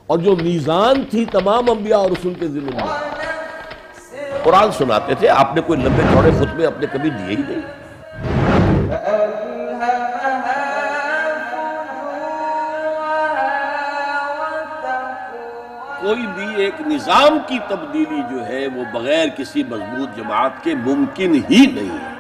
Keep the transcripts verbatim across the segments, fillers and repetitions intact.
اور جو میزان تھی تمام انبیاء اور رسول کے ذمہ میں. قرآن سناتے تھے، آپ نے کوئی لمبے چوڑے خطبے اپنے کبھی دیے ہی نہیں. کوئی بھی ایک نظام کی تبدیلی جو ہے وہ بغیر کسی مضبوط جماعت کے ممکن ہی نہیں ہے.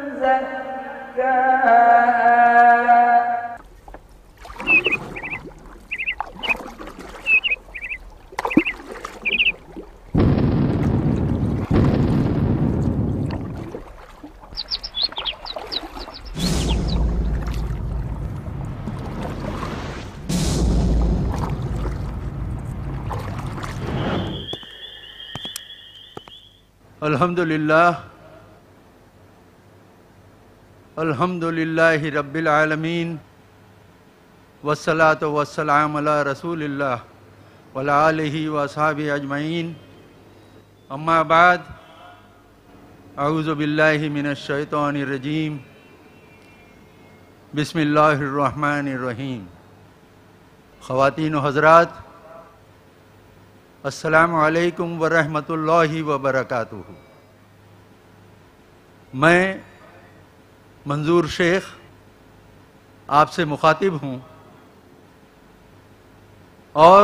الحمدللہ الحمدللہ رب العالمین والصلاة والسلام علی رسول اللہ وعلی آلہ واصحابہ اجمعین. اما بعد، اعوذ باللہ من الشیطان الرجیم. بسم اللہ الرحمن الرحیم. خواتین و حضرات، السلام علیکم ورحمۃ اللہ وبرکاتہ. میں منظور شیخ آپ سے مخاطب ہوں اور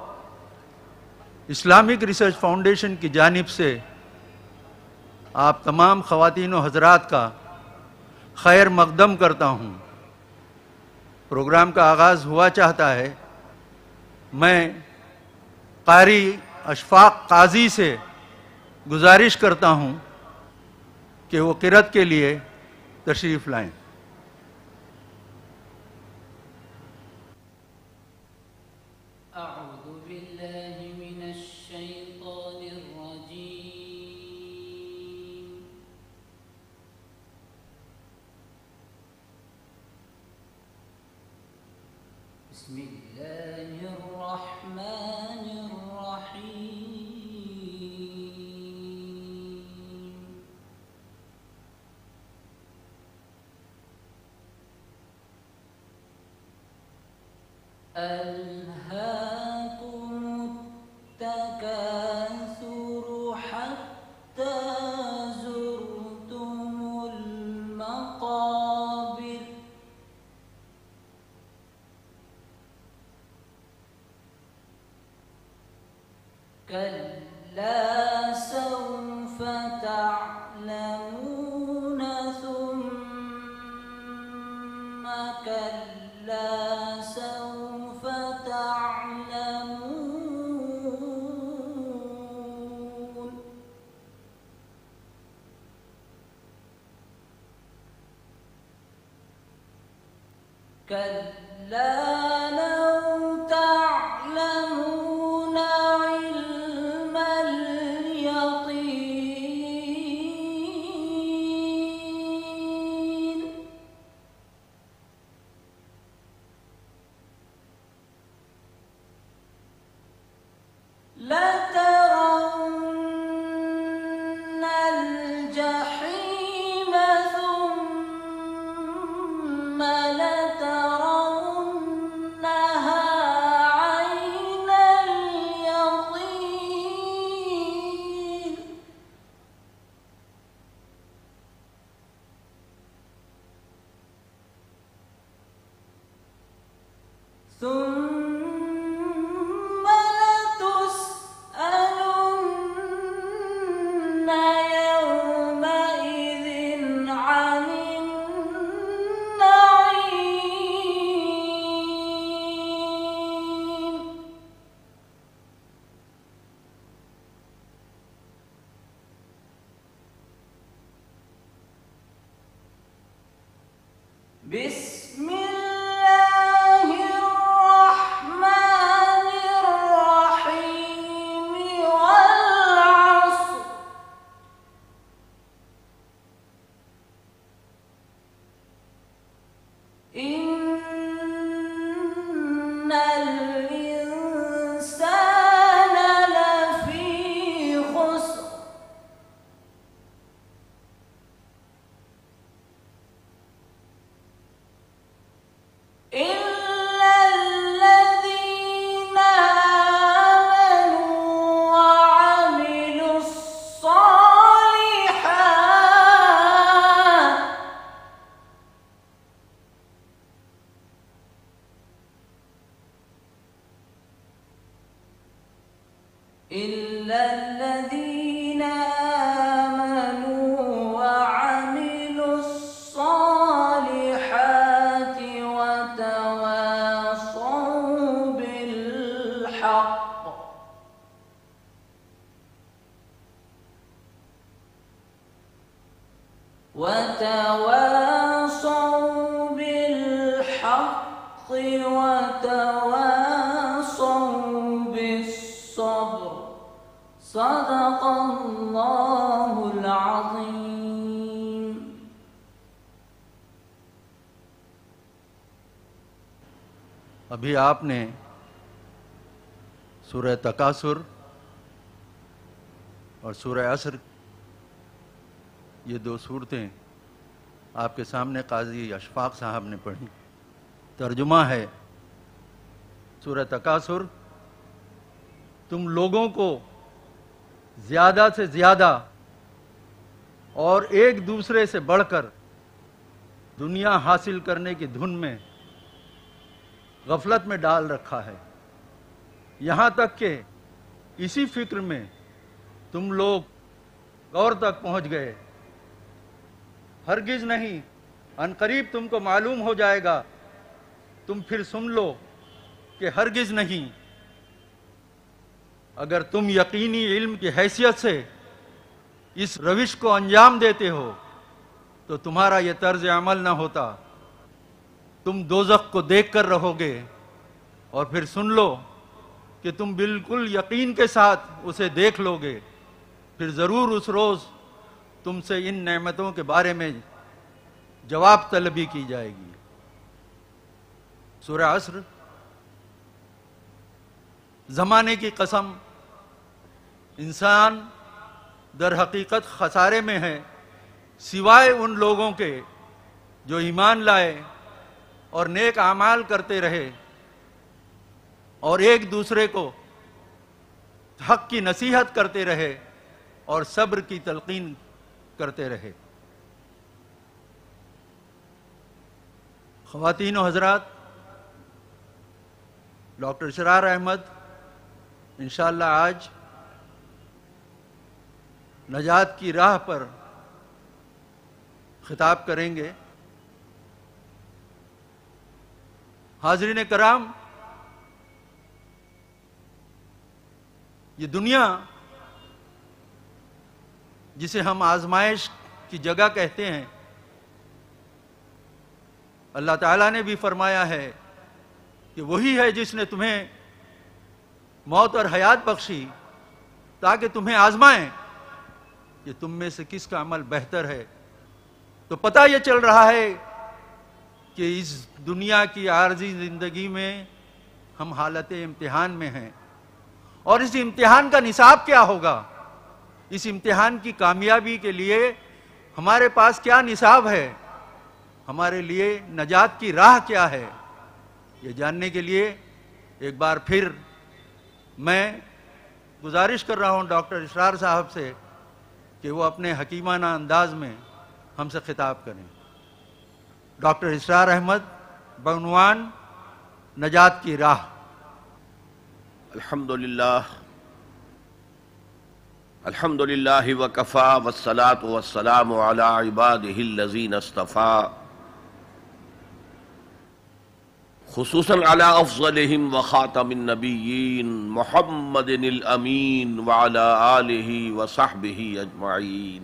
اسلامک ریسرچ فاؤنڈیشن کی جانب سے آپ تمام خواتین و حضرات کا خیر مقدم کرتا ہوں. پروگرام کا آغاز ہوا چاہتا ہے. میں قاری اشفاق قاضی سے گزارش کرتا ہوں کہ وہ قرأت کے لیے تشریف لائیں. اعوذ باللہ من الشیطان الرجیم. بسم اللہ الرحمن الرحیم. ألهاكم التكاثر حتى زرتم المقابر كلا سوف تعلمون ثم كلا سوف تعلمون كلا لو تعلمون علم اليقين لترون الجحيم ثم لترونها عين اليقين ثم لتسألن يومئذ عن النعيم. بسم الله الرحمن الرحيم. والعصر إن الإنسان لفي خسر إلا الذين وتواصوا بالحق وتواصوا بالصبر صدق اللہ العظیم۔ ابھی آپ نے سورہ تکاثر اور سورہ عصر یہ دو صورتیں آپ کے سامنے قاضی اشفاق صاحب نے پڑھی۔ ترجمہ ہے، سورہ تکاثر تم لوگوں کو زیادہ سے زیادہ اور ایک دوسرے سے بڑھ کر دنیا حاصل کرنے کی دھن میں غفلت میں ڈال رکھا ہے، یہاں تک کہ اسی فکر میں تم لوگ غور تک پہنچ گئے۔ ہرگز نہیں، ان قریب تم کو معلوم ہو جائے گا، تم پھر سن لو کہ ہرگز نہیں، اگر تم یقینی علم کی حیثیت سے اس روش کو انجام دیتے ہو تو تمہارا یہ طرز عمل نہ ہوتا، تم دوزخ کو دیکھ کر رہو گے، اور پھر سن لو کہ تم بالکل یقین کے ساتھ اسے دیکھ لو گے، پھر ضرور اس روز تم سے ان نعمتوں کے بارے میں جواب طلبی کی جائے گی۔ سورہ عصر، زمانے کی قسم، انسان در حقیقت خسارے میں ہے سوائے ان لوگوں کے جو ایمان لائے اور نیک اعمال کرتے رہے اور ایک دوسرے کو حق کی نصیحت کرتے رہے اور صبر کی تلقین کرتے رہے۔ خواتین و حضرات، ڈاکٹر اسرار احمد انشاءاللہ آج نجات کی راہ پر خطاب کریں گے۔ حاضرین کرام، یہ دنیا جسے ہم آزمائش کی جگہ کہتے ہیں، اللہ تعالیٰ نے بھی فرمایا ہے کہ وہی ہے جس نے تمہیں موت اور حیات بخشی تاکہ تمہیں آزمائیں کہ تم میں سے کس کا عمل بہتر ہے۔ تو پتہ یہ چل رہا ہے کہ اس دنیا کی عارضی زندگی میں ہم حالت امتحان میں ہیں، اور اس امتحان کا نصاب کیا ہوگا، اس امتحان کی کامیابی کے لیے ہمارے پاس کیا نصاب ہے، ہمارے لیے نجات کی راہ کیا ہے، یہ جاننے کے لیے ایک بار پھر میں گزارش کر رہا ہوں ڈاکٹر اسرار صاحب سے کہ وہ اپنے حکیمانہ انداز میں ہم سے خطاب کریں۔ ڈاکٹر اسرار احمد بعنوان نجات کی راہ۔ الحمدللہ الحمدللہ وکفا والصلاة والسلام علی عبادہ الذین اصطفیٰ، خصوصاً علی افضلہم وخاتم النبیین محمد الامین وعلی آلہ وصحبہ اجمعین۔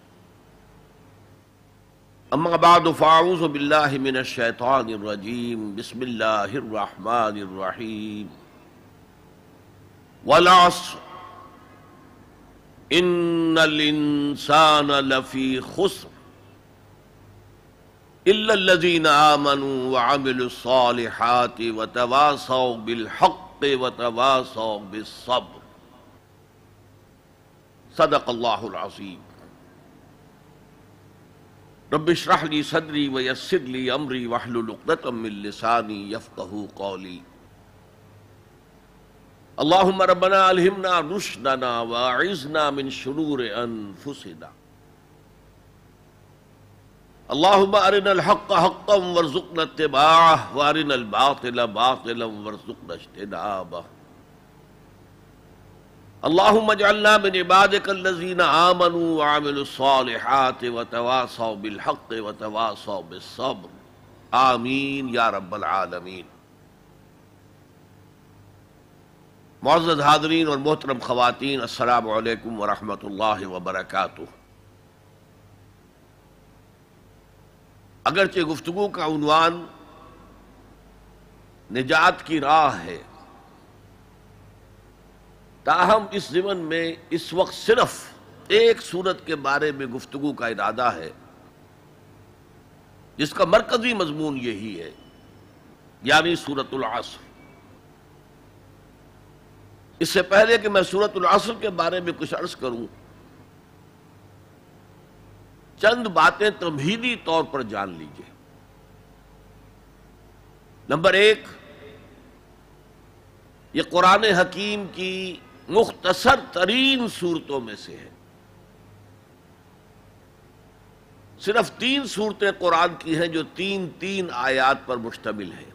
اما بعد فاعوذ باللہ من الشیطان الرجیم، بسم اللہ الرحمن الرحیم۔ والعصر ان الانسان لفی خسر الا الذین آمنوا وعملوا الصالحات وتواصوا بالحق وتواصوا بالصبر صدق اللہ العظیم۔ رب اشرح لی صدری ویسر لی امری واحلل عقدۃ من لسانی یفقہوا قولی۔ اللہم ربنا الہمنا رشدنا واعذنا من شرور انفسنا۔ اللہم ارنا الحق حقا وارزقنا اتباعہ وارنا الباطل باطلا وارزقنا اجتنابہ۔ اللہم اجعلنا من عبادک الذین آمنوا وعملوا الصالحات وتواصوا بالحق وتواصوا بالصبر، آمین یا رب العالمین۔ معزز حاضرین اور محترم خواتین، السلام علیکم ورحمۃ اللہ وبرکاتہ۔ اگرچہ گفتگو کا عنوان نجات کی راہ ہے، تاہم اس ضمن میں اس وقت صرف ایک سورت کے بارے میں گفتگو کا ارادہ ہے جس کا مرکزی مضمون یہی ہے، یعنی سورۃ العصر۔ اس سے پہلے کہ میں سورۃ العصر کے بارے میں کچھ عرض کروں، چند باتیں تمہیدی طور پر جان لیجیے۔ نمبر ایک، یہ قرآن حکیم کی مختصر ترین صورتوں میں سے ہے۔ صرف تین صورتیں قرآن کی ہیں جو تین تین آیات پر مشتمل ہیں،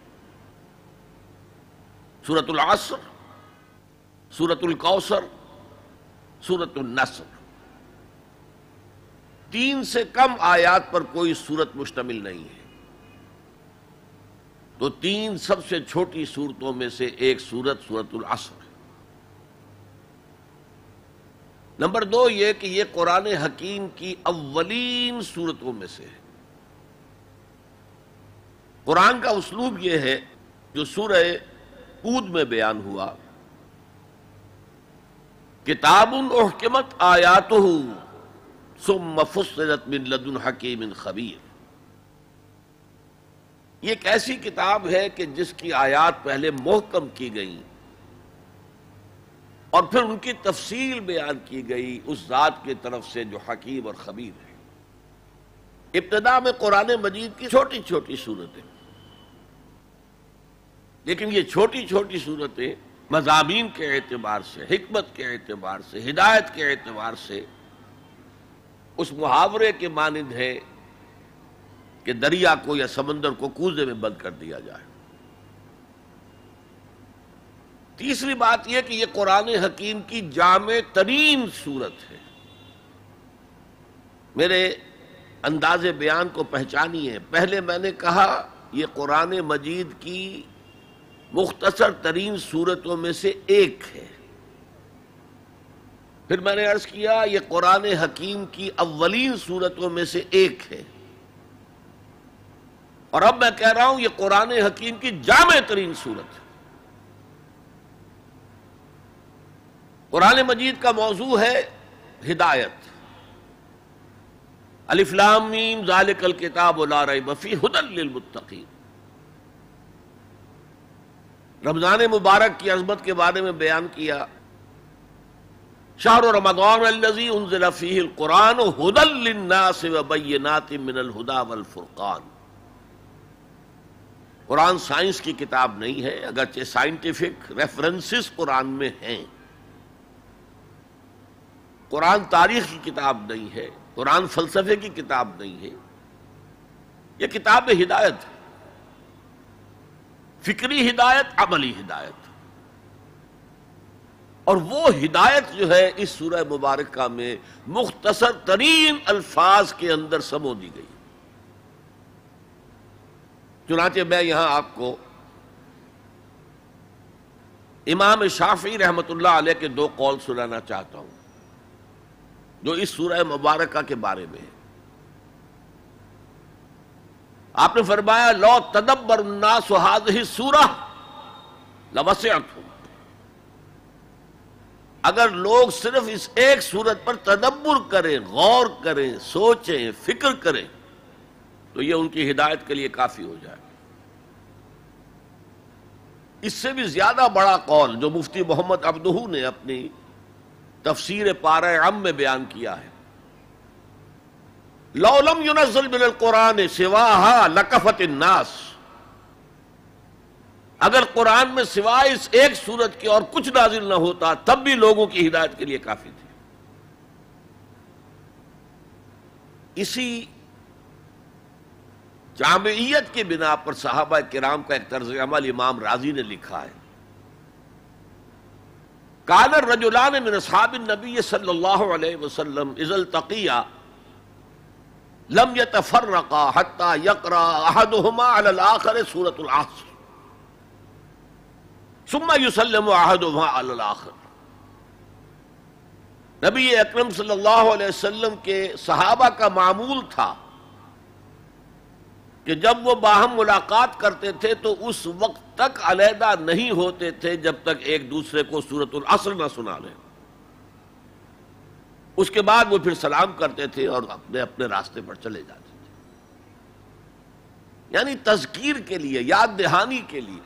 سورۃ العصر، سورۃ الکوثر، سورۃ النصر۔ تین سے کم آیات پر کوئی صورت مشتمل نہیں ہے، تو تین سب سے چھوٹی صورتوں میں سے ایک صورت سورۃ العصر ہے۔ نمبر دو یہ کہ یہ قرآن حکیم کی اولین صورتوں میں سے ہے۔ قرآن کا اسلوب یہ ہے جو سورہ ہود میں بیان ہوا، کتاب احکمت آیاتہ ثم فصلت من لدن حکیم خبیر۔ یہ ایک ایسی کتاب ہے کہ جس کی آیات پہلے محکم کی گئیں اور پھر ان کی تفصیل بیان کی گئی اس ذات کی طرف سے جو حکیم اور خبیر ہے۔ ابتدا میں قرآن مجید کی چھوٹی چھوٹی صورتیں، لیکن یہ چھوٹی چھوٹی صورتیں مضامین کے اعتبار سے، حکمت کے اعتبار سے، ہدایت کے اعتبار سے اس محاورے کے مانند ہے کہ دریا کو یا سمندر کو کوزے میں بند کر دیا جائے۔ تیسری بات یہ کہ یہ قرآن حکیم کی جامع ترین صورت ہے۔ میرے انداز بیان کو پہچانیے، پہلے میں نے کہا یہ قرآن مجید کی مختصر ترین صورتوں میں سے ایک ہے، پھر میں نے عرض کیا یہ قرآن حکیم کی اولین صورتوں میں سے ایک ہے، اور اب میں کہہ رہا ہوں یہ قرآن حکیم کی جامع ترین صورت ہے۔ قرآن مجید کا موضوع ہے ہدایت۔ الف لام میم ذالک الکتاب لا ریب فیہ ھدی للمتقین۔ رمضان مبارک کی عظمت کے بارے میں بیان کیا، شہر رمضان الذی انزل فیہ القرآن ھدی للناس وبینات من الھدی والفرقان۔ قرآن سائنس کی کتاب نہیں ہے، اگرچہ سائنٹیفک ریفرنسز قرآن میں ہیں۔ قرآن تاریخ کی کتاب نہیں ہے، قرآن فلسفے کی کتاب نہیں ہے، یہ کتاب ہدایت ہے، فکری ہدایت، عملی ہدایت۔ اور وہ ہدایت جو ہے اس سورہ مبارکہ میں مختصر ترین الفاظ کے اندر سمو دی گئی۔ چنانچہ میں یہاں آپ کو امام شافعی رحمۃ اللہ علیہ کے دو قول سنانا چاہتا ہوں جو اس سورہ مبارکہ کے بارے میں ہے۔ آپ نے فرمایا لو تدبر الناس هذه السورة لوسعتهم۔ اگر لوگ صرف اس ایک سورت پر تدبر کریں، غور کریں، سوچیں، فکر کریں تو یہ ان کی ہدایت کے لیے کافی ہو جائے۔ اس سے بھی زیادہ بڑا قول جو مفتی محمد عبدہ نے اپنی تفسیر پارہ عم میں بیان کیا ہے، لو لم ينزل من القرآن سواها لکفت الناس۔ اگر قرآن میں سوائے اس ایک سورت کے اور کچھ نازل نہ ہوتا تب بھی لوگوں کی ہدایت کے لیے کافی تھی۔ اسی جامعیت کی بنا پر صحابہ کرام کا ایک طرز عمل امام راضی نے لکھا ہے، کان الرجلان من اصحاب النبی صلی اللہ علیہ وسلم اذا التقیا لم يتفرقا حتى يقرأ احدهما على الاخر سورة العصر ثم يسلم احدهما على الاخر۔ نبی اکرم صلی اللہ علیہ وسلم کے صحابہ کا معمول تھا کہ جب وہ باہم ملاقات کرتے تھے تو اس وقت تک علیحدہ نہیں ہوتے تھے جب تک ایک دوسرے کو سورۃ العصر نہ سنا لیں. اس کے بعد وہ پھر سلام کرتے تھے اور اپنے اپنے راستے پر چلے جاتے تھے. یعنی تذکیر کے لیے، یاد دہانی کے لیے،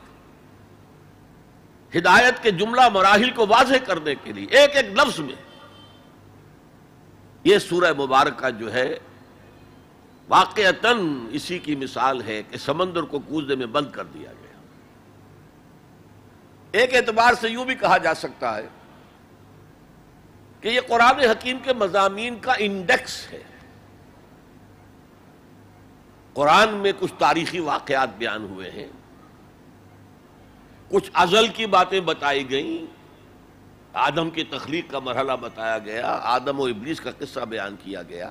ہدایت کے جملہ مراحل کو واضح کرنے کے لیے ایک ایک لفظ میں یہ سورہ مبارکہ جو ہے واقعتاً اسی کی مثال ہے کہ سمندر کو کوزے میں بند کر دیا گیا. ایک اعتبار سے یوں بھی کہا جا سکتا ہے کہ یہ قرآن حکیم کے مضامین کا انڈیکس ہے. قرآن میں کچھ تاریخی واقعات بیان ہوئے ہیں، کچھ ازل کی باتیں بتائی گئیں، آدم کی تخلیق کا مرحلہ بتایا گیا، آدم و ابلیس کا قصہ بیان کیا گیا،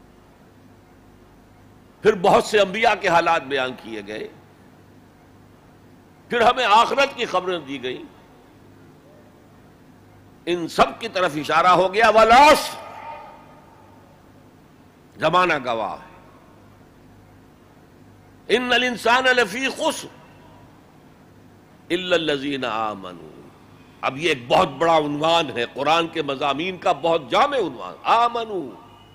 پھر بہت سے انبیاء کے حالات بیان کیے گئے، پھر ہمیں آخرت کی خبریں دی گئیں. ان سب کی طرف اشارہ ہو گیا والعصر، زمانہ گواہ ہے. ان الانسان لفی خسر الا الذین آمنوا. اب یہ ایک بہت بڑا عنوان ہے قرآن کے مضامین کا، بہت جامع عنوان. آمنوا،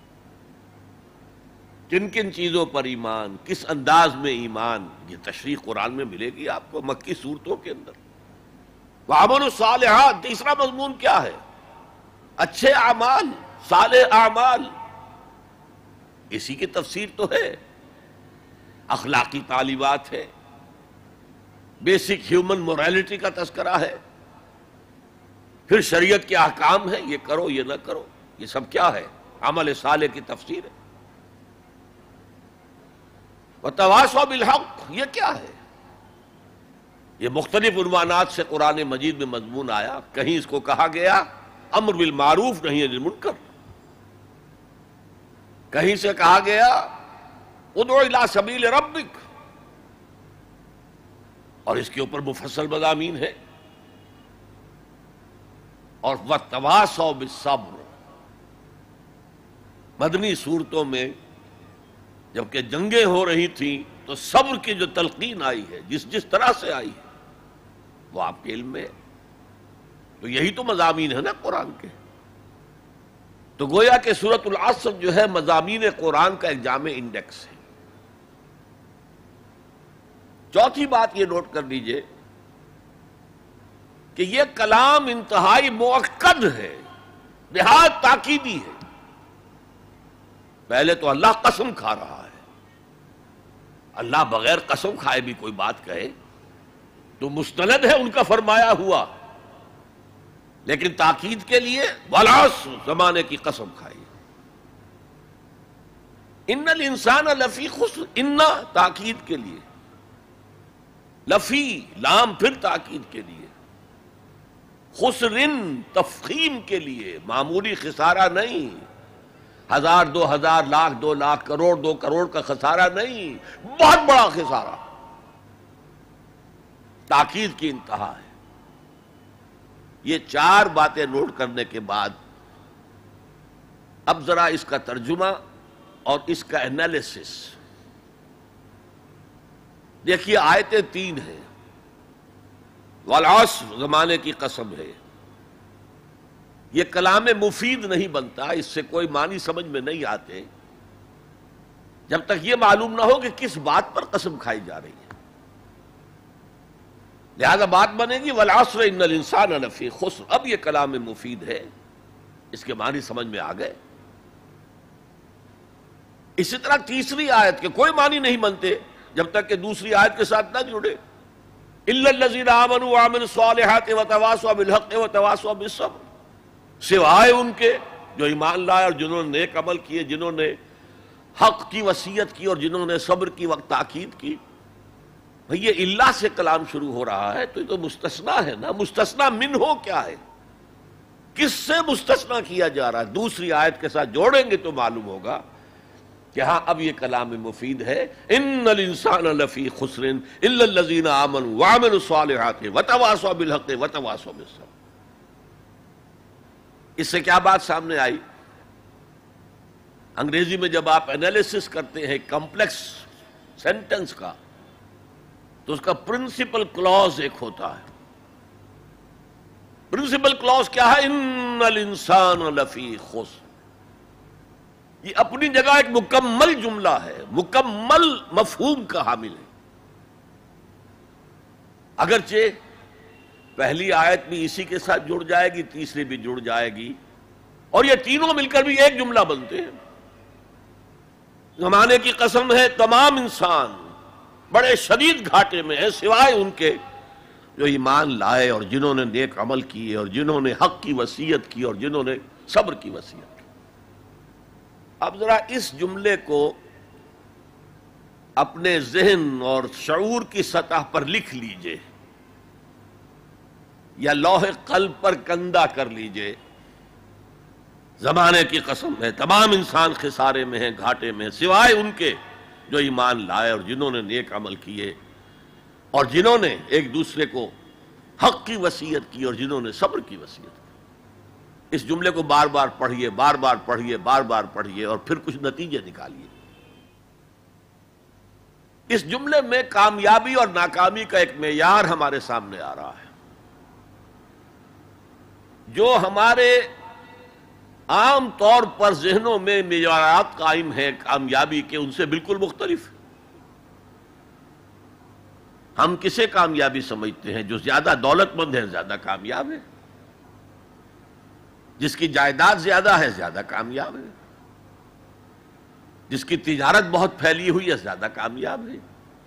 کن کن چیزوں پر ایمان، کس انداز میں ایمان، یہ تشریح قرآن میں ملے گی آپ کو مکی صورتوں کے اندر. وعملوا الصالحات، تیسرا مضمون کیا ہے؟ اچھے اعمال، صالح اعمال. اسی کی تفسیر تو ہے، اخلاقی تعلیمات ہے، بیسک ہیومن موریلٹی کا تذکرہ ہے، پھر شریعت کے احکام ہے، یہ کرو یہ نہ کرو. یہ سب کیا ہے؟ عمل صالح کی تفسیر ہے. وتواصوا بالحق، یہ کیا ہے؟ یہ مختلف عنوانات سے قرآن مجید میں مضمون آیا. کہیں اس کو کہا گیا امر بالمعروف نہی عن المنکر، کہیں سے کہا گیا ادعو الی سبیل ربک، اور اس کے اوپر مفصل مضامین ہے. اور وتواصوا بالصبر، مدنی صورتوں میں جبکہ جنگیں ہو رہی تھیں تو صبر کی جو تلقین آئی ہے، جس جس طرح سے آئی ہے، وہ آپ کے علم میں ہے. تو یہی تو مضامین ہے نا قرآن کے. تو گویا کہ سورۃ العصر جو ہے مضامین قرآن کا ایک جامع انڈیکس ہے. چوتھی بات یہ نوٹ کر لیجئے کہ یہ کلام انتہائی مؤکد ہے، نہایت تاکیدی ہے. پہلے تو اللہ قسم کھا رہا ہے. اللہ بغیر قسم کھائے بھی کوئی بات کہے تو مستند ہے ان کا فرمایا ہوا، لیکن تاکید کے لیے والعصر، زمانے کی قسم کھائی. ان الانسان لفی خسر، ان تاکید کے لیے، لفی لام پھر تاکید کے لیے، خسرن تفخیم کے لیے، معمولی خسارہ نہیں، ہزار دو ہزار لاکھ دو لاکھ کروڑ دو کروڑ کا خسارہ نہیں، بہت بڑا خسارہ. تاکید کی انتہا ہے. یہ چار باتیں نوٹ کرنے کے بعد اب ذرا اس کا ترجمہ اور اس کا انالیسس دیکھیے. آیتیں تین ہیں. والعصر، زمانے کی قسم ہے. یہ کلام مفید نہیں بنتا، اس سے کوئی معنی سمجھ میں نہیں آتے جب تک یہ معلوم نہ ہو کہ کس بات پر قسم کھائی جا رہی ہے. لہذا بات بنے گی والعصر ان الانسان لفی خسر. اب یہ کلام مفید ہے، اس کے معنی سمجھ میں آ گئے. اسی طرح تیسری آیت کے کوئی معنی نہیں بنتے جب تک کہ دوسری آیت کے ساتھ نہ جڑے. الا الذین آمنوا وعملوا الصالحات وتواصوا بالحق وتواصوا بالصبر، سوائے ان کے جو ایمان لائے اور جنہوں نے نیک عمل کیے، جنہوں نے حق کی وصیت کی اور جنہوں نے صبر کی وقت تاکید کی. بھئی یہ اللہ سے کلام شروع ہو رہا ہے تو یہ تو مستثنا ہے نا. مستثنا من ہو کیا ہے، کس سے مستثنا کیا جا رہا ہے؟ دوسری آیت کے ساتھ جوڑیں گے تو معلوم ہوگا کہ ہاں اب یہ کلام مفید ہے. ان الانسان لفی خسر الا الذین آمنوا وعملوا الصالحات وتواصوا بالحق وتواصوا بالصبر. اس سے کیا بات سامنے آئی؟ انگریزی میں جب آپ انالیسس کرتے ہیں کمپلیکس سینٹنس کا، تو اس کا پرنسپل کلوز ایک ہوتا ہے. پرنسپل کلوز کیا ہے؟ ان الانسان لفی خسر. یہ اپنی جگہ ایک مکمل جملہ ہے، مکمل مفہوم کا حامل ہے. اگرچہ پہلی آیت بھی اسی کے ساتھ جڑ جائے گی، تیسری بھی جڑ جائے گی، اور یہ تینوں مل کر بھی ایک جملہ بنتے ہیں. زمانے کی قسم ہے تمام انسان بڑے شدید گھاٹے میں ہیں سوائے ان کے جو ایمان لائے اور جنہوں نے نیک عمل کیے اور جنہوں نے حق کی وصیت کی اور جنہوں نے صبر کی وصیت کی. اب ذرا اس جملے کو اپنے ذہن اور شعور کی سطح پر لکھ لیجئے یا لوح قلب پر کندہ کر لیجئے. زمانے کی قسم ہے تمام انسان خسارے میں ہیں، گھاٹے میں ہیں، سوائے ان کے جو ایمان لائے اور جنہوں نے نیک عمل کیے اور جنہوں نے ایک دوسرے کو حق کی وصیت کی اور جنہوں نے صبر کی وصیت کی. اس جملے کو بار بار پڑھیے، بار بار پڑھیے، بار بار پڑھیے اور پھر کچھ نتیجے نکالیے. اس جملے میں کامیابی اور ناکامی کا ایک معیار ہمارے سامنے آ رہا ہے. جو ہمارے عام طور پر ذہنوں میں معیارات قائم ہیں کامیابی کے، ان سے بالکل مختلف. ہم کسے کامیابی سمجھتے ہیں؟ جو زیادہ دولت مند ہے زیادہ کامیاب ہے، جس کی جائیداد زیادہ ہے زیادہ کامیاب ہے، جس کی تجارت بہت پھیلی ہوئی ہے زیادہ کامیاب ہے،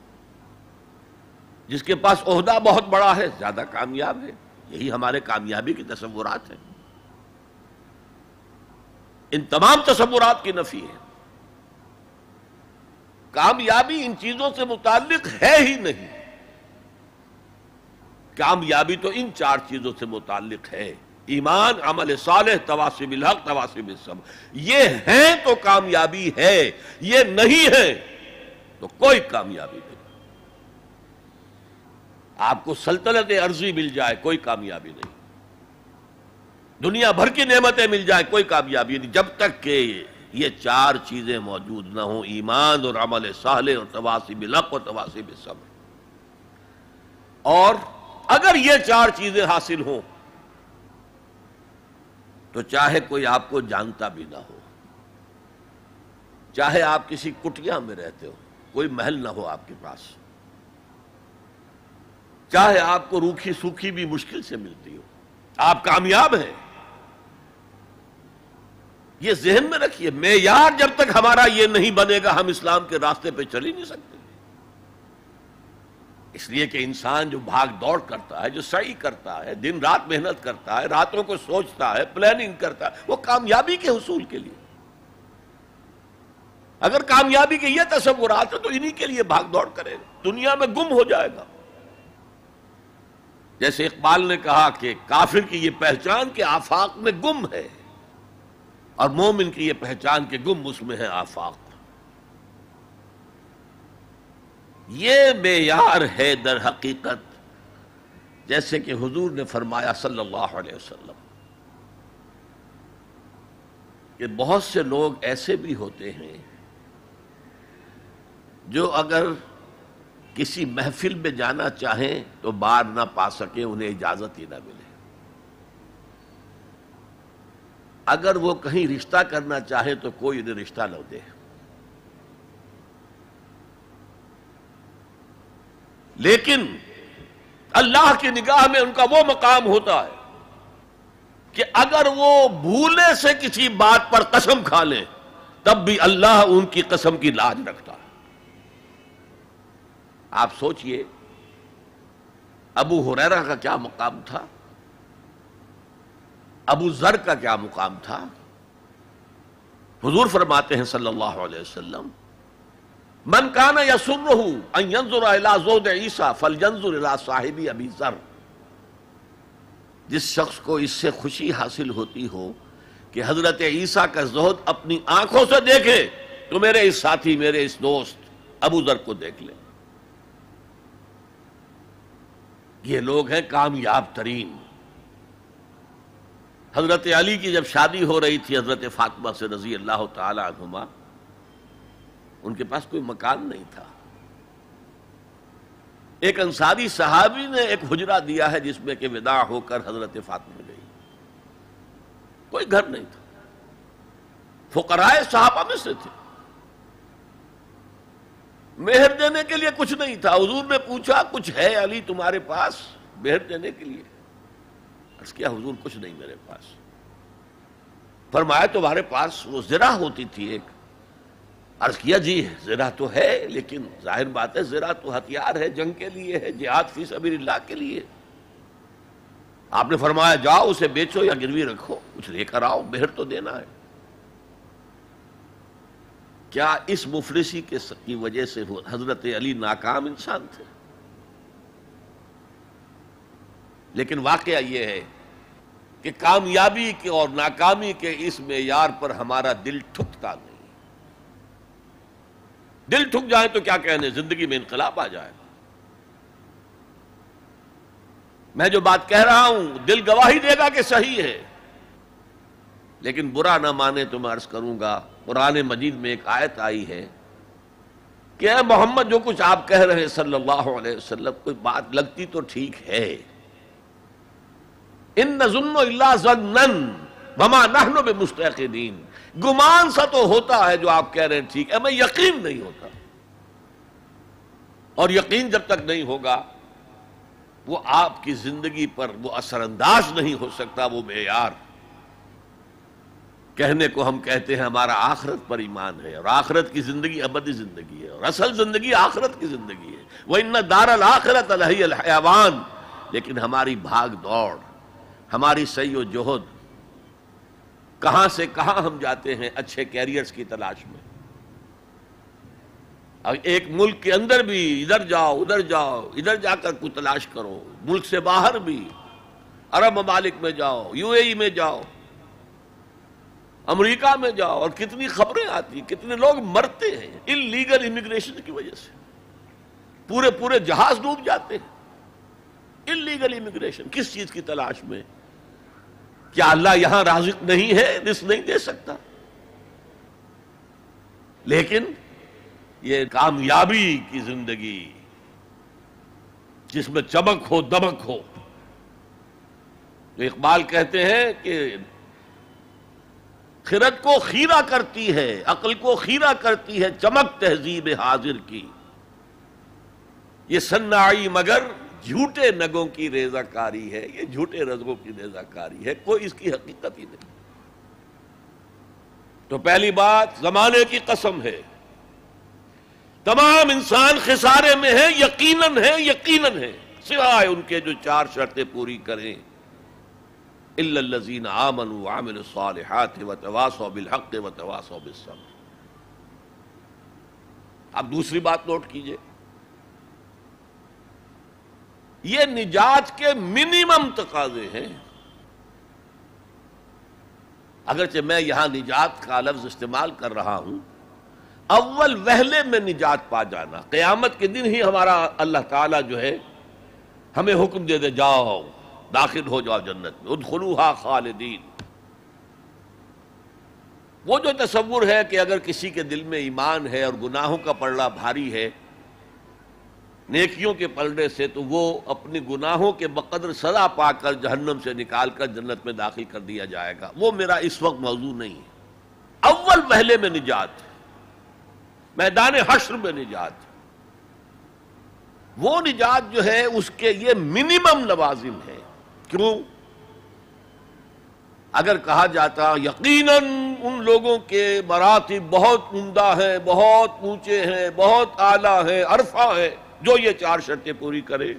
جس کے پاس عہدہ بہت بڑا ہے زیادہ کامیاب ہے. یہی ہمارے کامیابی کے تصورات ہیں. ان تمام تصورات کی نفی ہے. کامیابی ان چیزوں سے متعلق ہے ہی نہیں. کامیابی تو ان چار چیزوں سے متعلق ہے: ایمان، عمل صالح، تواصی بالحق، تواصی بالصبر. یہ ہیں تو کامیابی ہے، یہ نہیں ہے تو کوئی کامیابی نہیں. آپ کو سلطنت عرضی مل جائے کوئی کامیابی نہیں، دنیا بھر کی نعمتیں مل جائے کوئی کامیابی نہیں، جب تک کہ یہ چار چیزیں موجود نہ ہوں: ایمان اور عمل صالح اور تواصی بالحق اور تواصی بالصبر. اور اگر یہ چار چیزیں حاصل ہوں تو چاہے کوئی آپ کو جانتا بھی نہ ہو، چاہے آپ کسی کٹیا میں رہتے ہو، کوئی محل نہ ہو آپ کے پاس، چاہے آپ کو روکھی سوکھی بھی مشکل سے ملتی ہو، آپ کامیاب ہیں. یہ ذہن میں رکھیے. معیار جب تک ہمارا یہ نہیں بنے گا ہم اسلام کے راستے پہ چل ہی نہیں سکتے. اس لیے کہ انسان جو بھاگ دوڑ کرتا ہے، جو سعی کرتا ہے، دن رات محنت کرتا ہے، راتوں کو سوچتا ہے، پلاننگ کرتا ہے، وہ کامیابی کے حصول کے لیے. اگر کامیابی کے یہ تصورات ہیں تو انہی کے لیے بھاگ دوڑ کرے گا، دنیا میں گم ہو جائے گا. جیسے اقبال نے کہا کہ کافر کی یہ پہچان کہ آفاق میں گم ہے، اور مومن کی یہ پہچان کہ گم اس میں ہے آفاق. یہ معیار ہے در حقیقت، جیسے کہ حضور نے فرمایا صلی اللہ علیہ وسلم کہ بہت سے لوگ ایسے بھی ہوتے ہیں جو اگر کسی محفل میں جانا چاہیں تو بار نہ پا سکے، انہیں اجازت ہی نہ ملے. اگر وہ کہیں رشتہ کرنا چاہے تو کوئی انہیں رشتہ نہ دے. لیکن اللہ کی نگاہ میں ان کا وہ مقام ہوتا ہے کہ اگر وہ بھولے سے کسی بات پر قسم کھا لیں تب بھی اللہ ان کی قسم کی لاج رکھتا ہے. آپ سوچئے ابو ہریرہ کا کیا مقام تھا، ابو ذر کا کیا مقام تھا. حضور فرماتے ہیں صلی اللہ علیہ وسلم: من کان یسرہ ان ینظر الی زہد عیسیٰ فلینظر الی صاحب ابی ذر. جس شخص کو اس سے خوشی حاصل ہوتی ہو کہ حضرت عیسیٰ کا زہد اپنی آنکھوں سے دیکھے تو میرے اس ساتھی، میرے اس دوست ابو ذر کو دیکھ لے. یہ لوگ ہیں کامیاب ترین. حضرت علی کی جب شادی ہو رہی تھی حضرت فاطمہ سے رضی اللہ تعالی عنہما، ان کے پاس کوئی مکان نہیں تھا. ایک انصاری صحابی نے ایک حجرہ دیا ہے جس میں کہ وداع ہو کر حضرت فاطمہ گئی، کوئی گھر نہیں تھا، فقراء صحابہ میں سے تھے، مہر دینے کے لیے کچھ نہیں تھا۔ حضور نے پوچھا کچھ ہے علی تمہارے پاس مہر دینے کے لیے؟ عرض کیا حضور کچھ نہیں میرے پاس۔ فرمایا تمہارے پاس وہ زرہ ہوتی تھی ایک؟ عرض کیا جی زرہ تو ہے، لیکن ظاہر بات ہے زرہ تو ہتھیار ہے، جنگ کے لیے ہے، جہاد فی سبیل اللہ کے لیے۔ آپ نے فرمایا جاؤ اسے بیچو یا گروی رکھو، کچھ لے کر آؤ، مہر تو دینا ہے۔ کیا اس مفلسی کے کی وجہ سے حضرت علی ناکام انسان تھے؟ لیکن واقعہ یہ ہے کہ کامیابی کے اور ناکامی کے اس معیار پر ہمارا دل ٹھکتا نہیں۔ دل ٹھک جائے تو کیا کہنے، زندگی میں انقلاب آ جائے گا۔ میں جو بات کہہ رہا ہوں دل گواہی دے گا کہ صحیح ہے، لیکن برا نہ مانے تو میں عرض کروں گا، قرآن مجید میں ایک آیت آئی ہے کہ اے محمد جو کچھ آپ کہہ رہے ہیں صلی اللہ علیہ وسلم، کوئی بات لگتی تو ٹھیک ہے، ان نظن الا ظنا وما نحن بمستيقنين، گمان سا تو ہوتا ہے جو آپ کہہ رہے ہیں ٹھیک ہے، ہمیں یقین نہیں ہوتا، اور یقین جب تک نہیں ہوگا وہ آپ کی زندگی پر وہ اثر انداز نہیں ہو سکتا، وہ معیار۔ کہنے کو ہم کہتے ہیں ہمارا آخرت پر ایمان ہے، اور آخرت کی زندگی ابدی زندگی ہے، اور اصل زندگی آخرت کی زندگی ہے، وَإِنَّ دَارَ الْآخِرَةَ لَهِيَ الْحَيَوَانُ۔ لیکن ہماری بھاگ دوڑ، ہماری سعی و جہد، کہاں سے کہاں ہم جاتے ہیں اچھے کیریئرز کی تلاش میں۔ اب ایک ملک کے اندر بھی ادھر جاؤ ادھر جاؤ، ادھر جا کر کوئی تلاش کرو، ملک سے باہر بھی، عرب ممالک میں جاؤ، یو اے ای میں جاؤ، امریکہ میں جاؤ، اور کتنی خبریں آتی ہیں، کتنے لوگ مرتے ہیں ان لیگل امیگریشن کی وجہ سے، پورے پورے جہاز ڈوب جاتے ہیں ان لیگل امیگریشن۔ کس چیز کی تلاش میں؟ کیا اللہ یہاں رازق نہیں ہے، رزق نہیں دے سکتا؟ لیکن یہ کامیابی کی زندگی جس میں چمک ہو دمک ہو، جو اقبال کہتے ہیں کہ خرد کو خیرہ کرتی ہے، عقل کو خیرہ کرتی ہے چمک تہذیب حاضر کی، یہ صناعی مگر جھوٹے نگوں کی ریزہ کاری ہے، یہ جھوٹے رزقوں کی ریزہ کاری ہے، کوئی اس کی حقیقت ہی نہیں۔ تو پہلی بات زمانے کی قسم ہے، تمام انسان خسارے میں ہیں، یقیناً ہیں یقیناً ہیں، سوائے ان کے جو چار شرطیں پوری کریں، الا الذین آمنوا وعملوا الصالحات وتواصوا بالحق وتواصوا بالصبر۔ اب دوسری بات نوٹ کیجئے، یہ نجات کے منیمم تقاضے ہیں۔ اگرچہ میں یہاں نجات کا لفظ استعمال کر رہا ہوں، اول وہلے میں نجات پا جانا، قیامت کے دن ہی ہمارا اللہ تعالیٰ جو ہے ہمیں حکم دے دے جاؤ داخل ہو جاؤ جنت میں، ادخلوہا خالدین۔ وہ جو تصور ہے کہ اگر کسی کے دل میں ایمان ہے اور گناہوں کا پلڑا بھاری ہے نیکیوں کے پلڑے سے، تو وہ اپنی گناہوں کے بقدر سزا پا کر جہنم سے نکال کر جنت میں داخل کر دیا جائے گا، وہ میرا اس وقت موضوع نہیں ہے۔ اول پہلے میں نجات، میدان حشر میں نجات، وہ نجات جو ہے اس کے یہ منیمم لوازم ہے۔ کیوں؟ اگر کہا جاتا یقیناً ان لوگوں کے مراتب بہت عمدہ ہیں، بہت اونچے ہیں، بہت اعلیٰ ہیں، عرفہ ہیں، جو یہ چار شرطیں پوری کرے،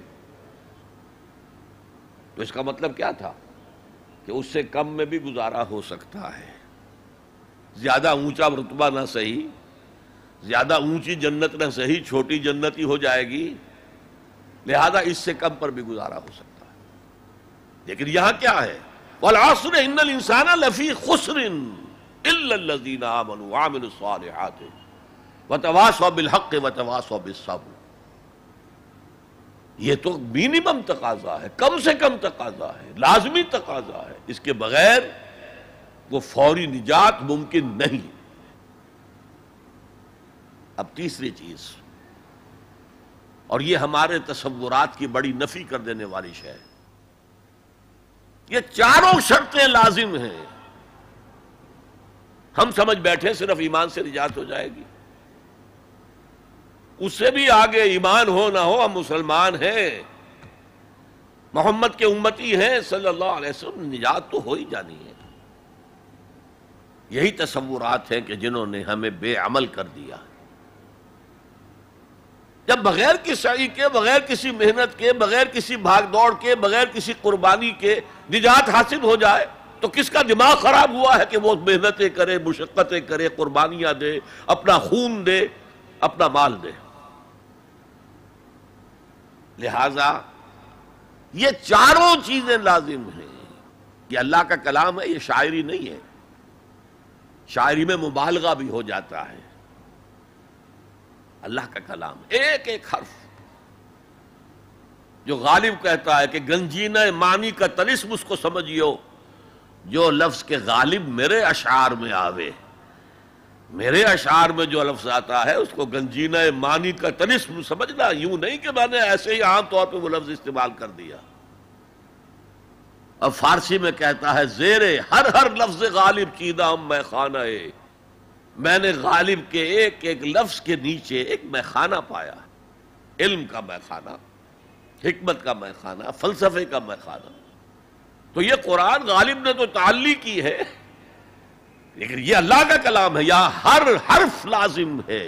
تو اس کا مطلب کیا تھا کہ اس سے کم میں بھی گزارا ہو سکتا ہے، زیادہ اونچا رتبہ نہ صحیح، زیادہ اونچی جنت نہ صحیح، چھوٹی جنت ہی ہو جائے گی، لہذا اس سے کم پر بھی گزارا ہو سکتا ہے۔ لیکن یہاں کیا ہے؟ والعصر ان الانسان لفی خسر الا الذین آمنوا وعملوا الصالحات وتواصوا بالحق وتواصوا بالصبر۔ یہ تو منیمم تقاضا ہے، کم سے کم تقاضا ہے، لازمی تقاضا ہے، اس کے بغیر وہ فوری نجات ممکن نہیں۔ اب تیسری چیز، اور یہ ہمارے تصورات کی بڑی نفی کر دینے والی شے ہے. یہ چاروں شرطیں لازم ہیں. ہم سمجھ بیٹھے صرف ایمان سے نجات ہو جائے گی. اس سے بھی آگے ایمان ہو نہ ہو ہم مسلمان ہیں, محمد کے امتی ہیں صلی اللہ علیہ وسلم, نجات تو ہو ہی جانی ہے. یہی تصورات ہیں کہ جنہوں نے ہمیں بے عمل کر دیا. جب بغیر کسی سعی کے, بغیر کسی محنت کے, بغیر کسی بھاگ دوڑ کے, بغیر کسی قربانی کے نجات حاصل ہو جائے تو کس کا دماغ خراب ہوا ہے کہ وہ محنتیں کرے, مشقتیں کرے, قربانیاں دے, اپنا خون دے, اپنا مال دے. لہذا یہ چاروں چیزیں لازم ہیں. یہ اللہ کا کلام ہے, یہ شاعری نہیں ہے. شاعری میں مبالغہ بھی ہو جاتا ہے. اللہ کا کلام ایک ایک حرف جو غالب کہتا ہے کہ گنجینہ معنی کا طلسم اس کو سمجھیو, جو لفظ کے غالب میرے اشعار میں آوے. میرے اشعار میں جو لفظ آتا ہے اس کو گنجینہ معنی کا طلسم سمجھنا, یوں نہیں کہ میں نے ایسے ہی عام طور پہ وہ لفظ استعمال کر دیا. اب فارسی میں کہتا ہے زیرے ہر ہر لفظ غالب چیدہ ہم میں خانہ ہے. میں نے غالب کے ایک ایک لفظ کے نیچے ایک میخانہ پایا. علم کا میخانہ, حکمت کا میخانہ, فلسفے کا میخانہ. تو یہ قرآن غالب نے تو تعلی کی ہے, لیکن یہ اللہ کا کلام ہے, یہاں ہر حرف لازم ہے.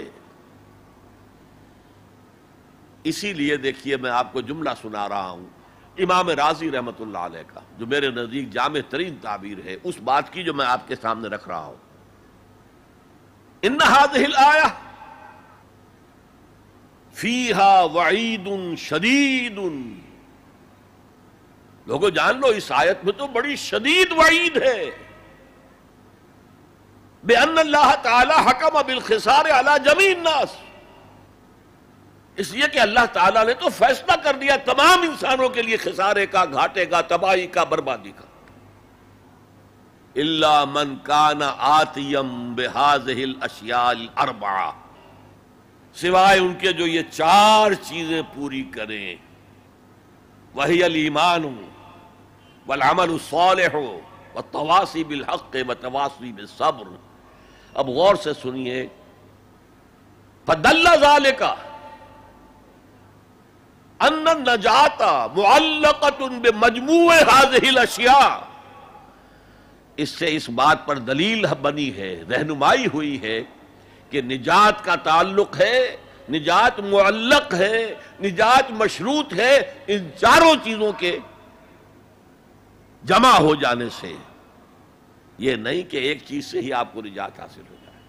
اسی لیے دیکھیے میں آپ کو جملہ سنا رہا ہوں امام رازی رحمت اللہ علیہ کا, جو میرے نزدیک جامع ترین تعبیر ہے اس بات کی جو میں آپ کے سامنے رکھ رہا ہوں. ان هذه الآیہ فیہا وعید شدید. لوگوں جان لو اس آیت میں تو بڑی شدید وعید ہے. بأن اللہ تعالی حکم بالخسار علی جمیع الناس, اس لیے کہ اللہ تعالیٰ نے تو فیصلہ کر دیا تمام انسانوں کے لیے خسارے کا, گھاٹے کا, تباہی کا, بربادی کا. الا من کان آتیم بہذہ الاشیاء الاربعہ, سوائے ان کے جو یہ چار چیزیں پوری کریں. وہی الایمان والعمل الصالح والتواصی بالحق والتواصی بالصبر. اب غور سے سنیے. فدل ذالک ان النجات معلقۃ بمجموع هذه الاشیاء. اس سے اس بات پر دلیل بنی ہے, رہنمائی ہوئی ہے کہ نجات کا تعلق ہے, نجات معلق ہے, نجات مشروط ہے ان چاروں چیزوں کے جمع ہو جانے سے. یہ نہیں کہ ایک چیز سے ہی آپ کو نجات حاصل ہو جائے.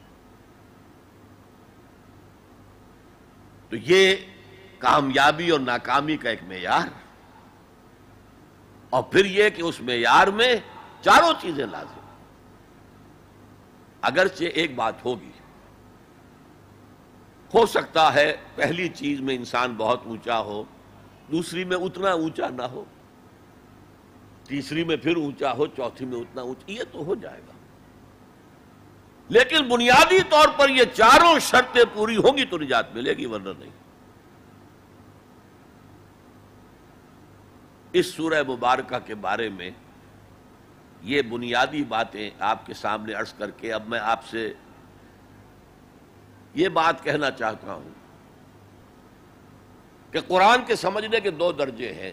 تو یہ کامیابی اور ناکامی کا ایک معیار, اور پھر یہ کہ اس معیار میں چاروں چیزیں لازم. اگرچہ ایک بات ہوگی, ہو سکتا ہے پہلی چیز میں انسان بہت اونچا ہو, دوسری میں اتنا اونچا نہ ہو, تیسری میں پھر اونچا ہو, چوتھی میں اتنا اونچا, یہ تو ہو جائے گا. لیکن بنیادی طور پر یہ چاروں شرطیں پوری ہوں گی تو نجات ملے گی, ورنہ نہیں. اس سورہ مبارکہ کے بارے میں یہ بنیادی باتیں آپ کے سامنے عرض کر کے اب میں آپ سے یہ بات کہنا چاہتا ہوں کہ قرآن کے سمجھنے کے دو درجے ہیں.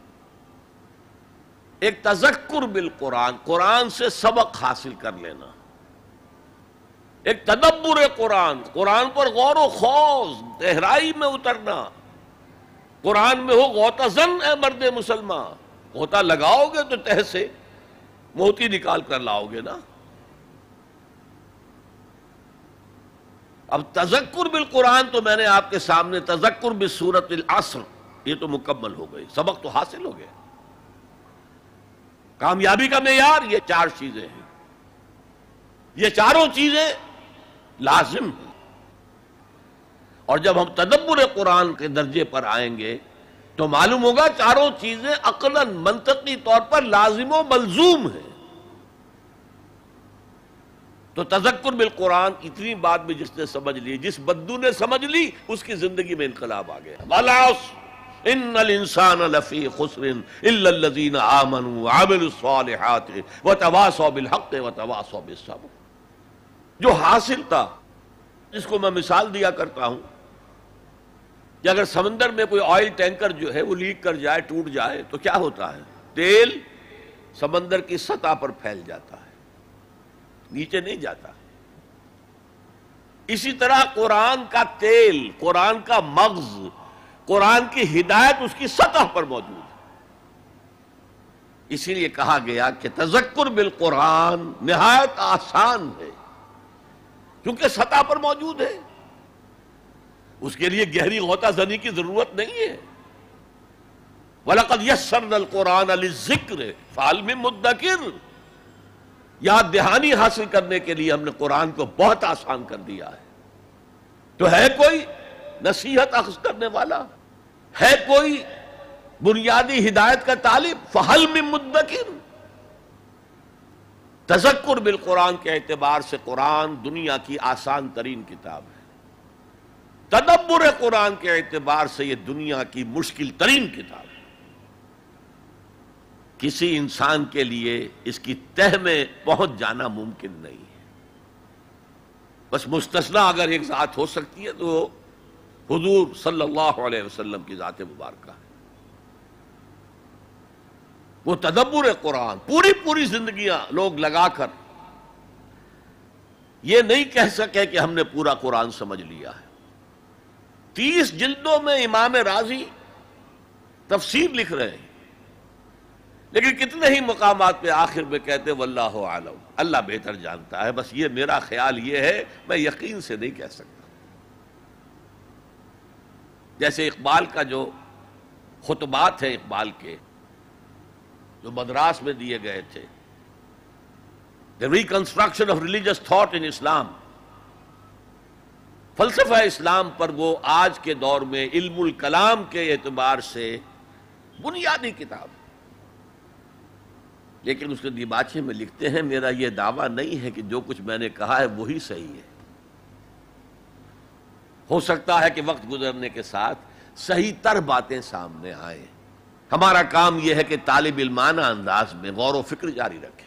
ایک تذکر بالقرآن, قرآن سے سبق حاصل کر لینا. ایک تدبر قرآن, قرآن پر غور و خوض, گہرائی میں اترنا. قرآن میں ہو غوطہ زن اے مرد مسلمان, غوطہ لگاؤ گے تو تہ سے موتی نکال کر لاؤ گے نا. اب تذکر بالقرآن تو میں نے آپ کے سامنے تذکر بسورۃ العصر, یہ تو مکمل ہو گئی, سبق تو حاصل ہو گئے. کامیابی کا معیار یہ چار چیزیں ہیں, یہ چاروں چیزیں لازم ہیں. اور جب ہم تدبر قرآن کے درجے پر آئیں گے تو معلوم ہوگا چاروں چیزیں عقلاً منطقی طور پر لازم و ملزوم ہیں. تو تذکر بالقرآن اتنی بات بھی جس نے سمجھ لی، جس بدو نے سمجھ لی، اس کی زندگی میں انقلاب آ گیا. والعصر ان الانسان لفی خسر الا الذین آمنوا وعملوا الصالحات وتواصوا بالحق وتواصوا بالصبر. جو حاصل تھا، جس کو میں مثال دیا کرتا ہوں کہ اگر سمندر میں کوئی آئل ٹینکر جو ہے وہ لیک کر جائے، ٹوٹ جائے، تو کیا ہوتا ہے؟ تیل سمندر کی سطح پر پھیل جاتا ہے، نیچے نہیں جاتا. اسی طرح قرآن کا تیل، قرآن کا مغز، قرآن کی ہدایت اس کی سطح پر موجود ہے. اسی لیے کہا گیا کہ تذکر بالقرآن نہایت آسان ہے، کیونکہ سطح پر موجود ہے. اس کے لیے گہری غوطہ زنی کی ضرورت نہیں ہے. وَلَقَدْ يَسَّرْنَا الْقُرْآنَ لِلذِّكْرِ فَهَلْ مِن مُدَّكِرٍ. یاد دہانی حاصل کرنے کے لیے ہم نے قرآن کو بہت آسان کر دیا ہے. تو ہے کوئی نصیحت اخذ کرنے والا؟ ہے کوئی بنیادی ہدایت کا طالب؟ فَهَلْ مِن مُدَّكِرٍ. تذکر بالقرآن کے اعتبار سے قرآن دنیا کی آسان ترین کتاب ہے. تدبر قرآن کے اعتبار سے یہ دنیا کی مشکل ترین کتاب ہے. کسی انسان کے لیے اس کی تہ میں پہنچ جانا ممکن نہیں ہے. بس مستثنا اگر ایک ذات ہو سکتی ہے تو حضور صلی اللہ علیہ وسلم کی ذات مبارکہ ہے. وہ تدبر قرآن پوری پوری زندگیاں لوگ لگا کر یہ نہیں کہہ سکے کہ ہم نے پورا قرآن سمجھ لیا ہے. تیس جلدوں میں امام رازی تفسیر لکھ رہے ہیں، لیکن کتنے ہی مقامات پہ آخر میں کہتے واللہ عالم، اللہ بہتر جانتا ہے. بس یہ میرا خیال یہ ہے، میں یقین سے نہیں کہہ سکتا. جیسے اقبال کا جو خطبات ہیں، اقبال کے جو مدراس میں دیے گئے تھے، The reconstruction of religious thought in Islam، فلسفہ اسلام پر وہ آج کے دور میں علم الکلام کے اعتبار سے بنیادی کتاب. لیکن اس کے دیباچے میں لکھتے ہیں میرا یہ دعویٰ نہیں ہے کہ جو کچھ میں نے کہا ہے وہی صحیح ہے. ہو سکتا ہے کہ وقت گزرنے کے ساتھ صحیح تر باتیں سامنے آئیں. ہمارا کام یہ ہے کہ طالب علمانہ انداز میں غور و فکر جاری رکھیں.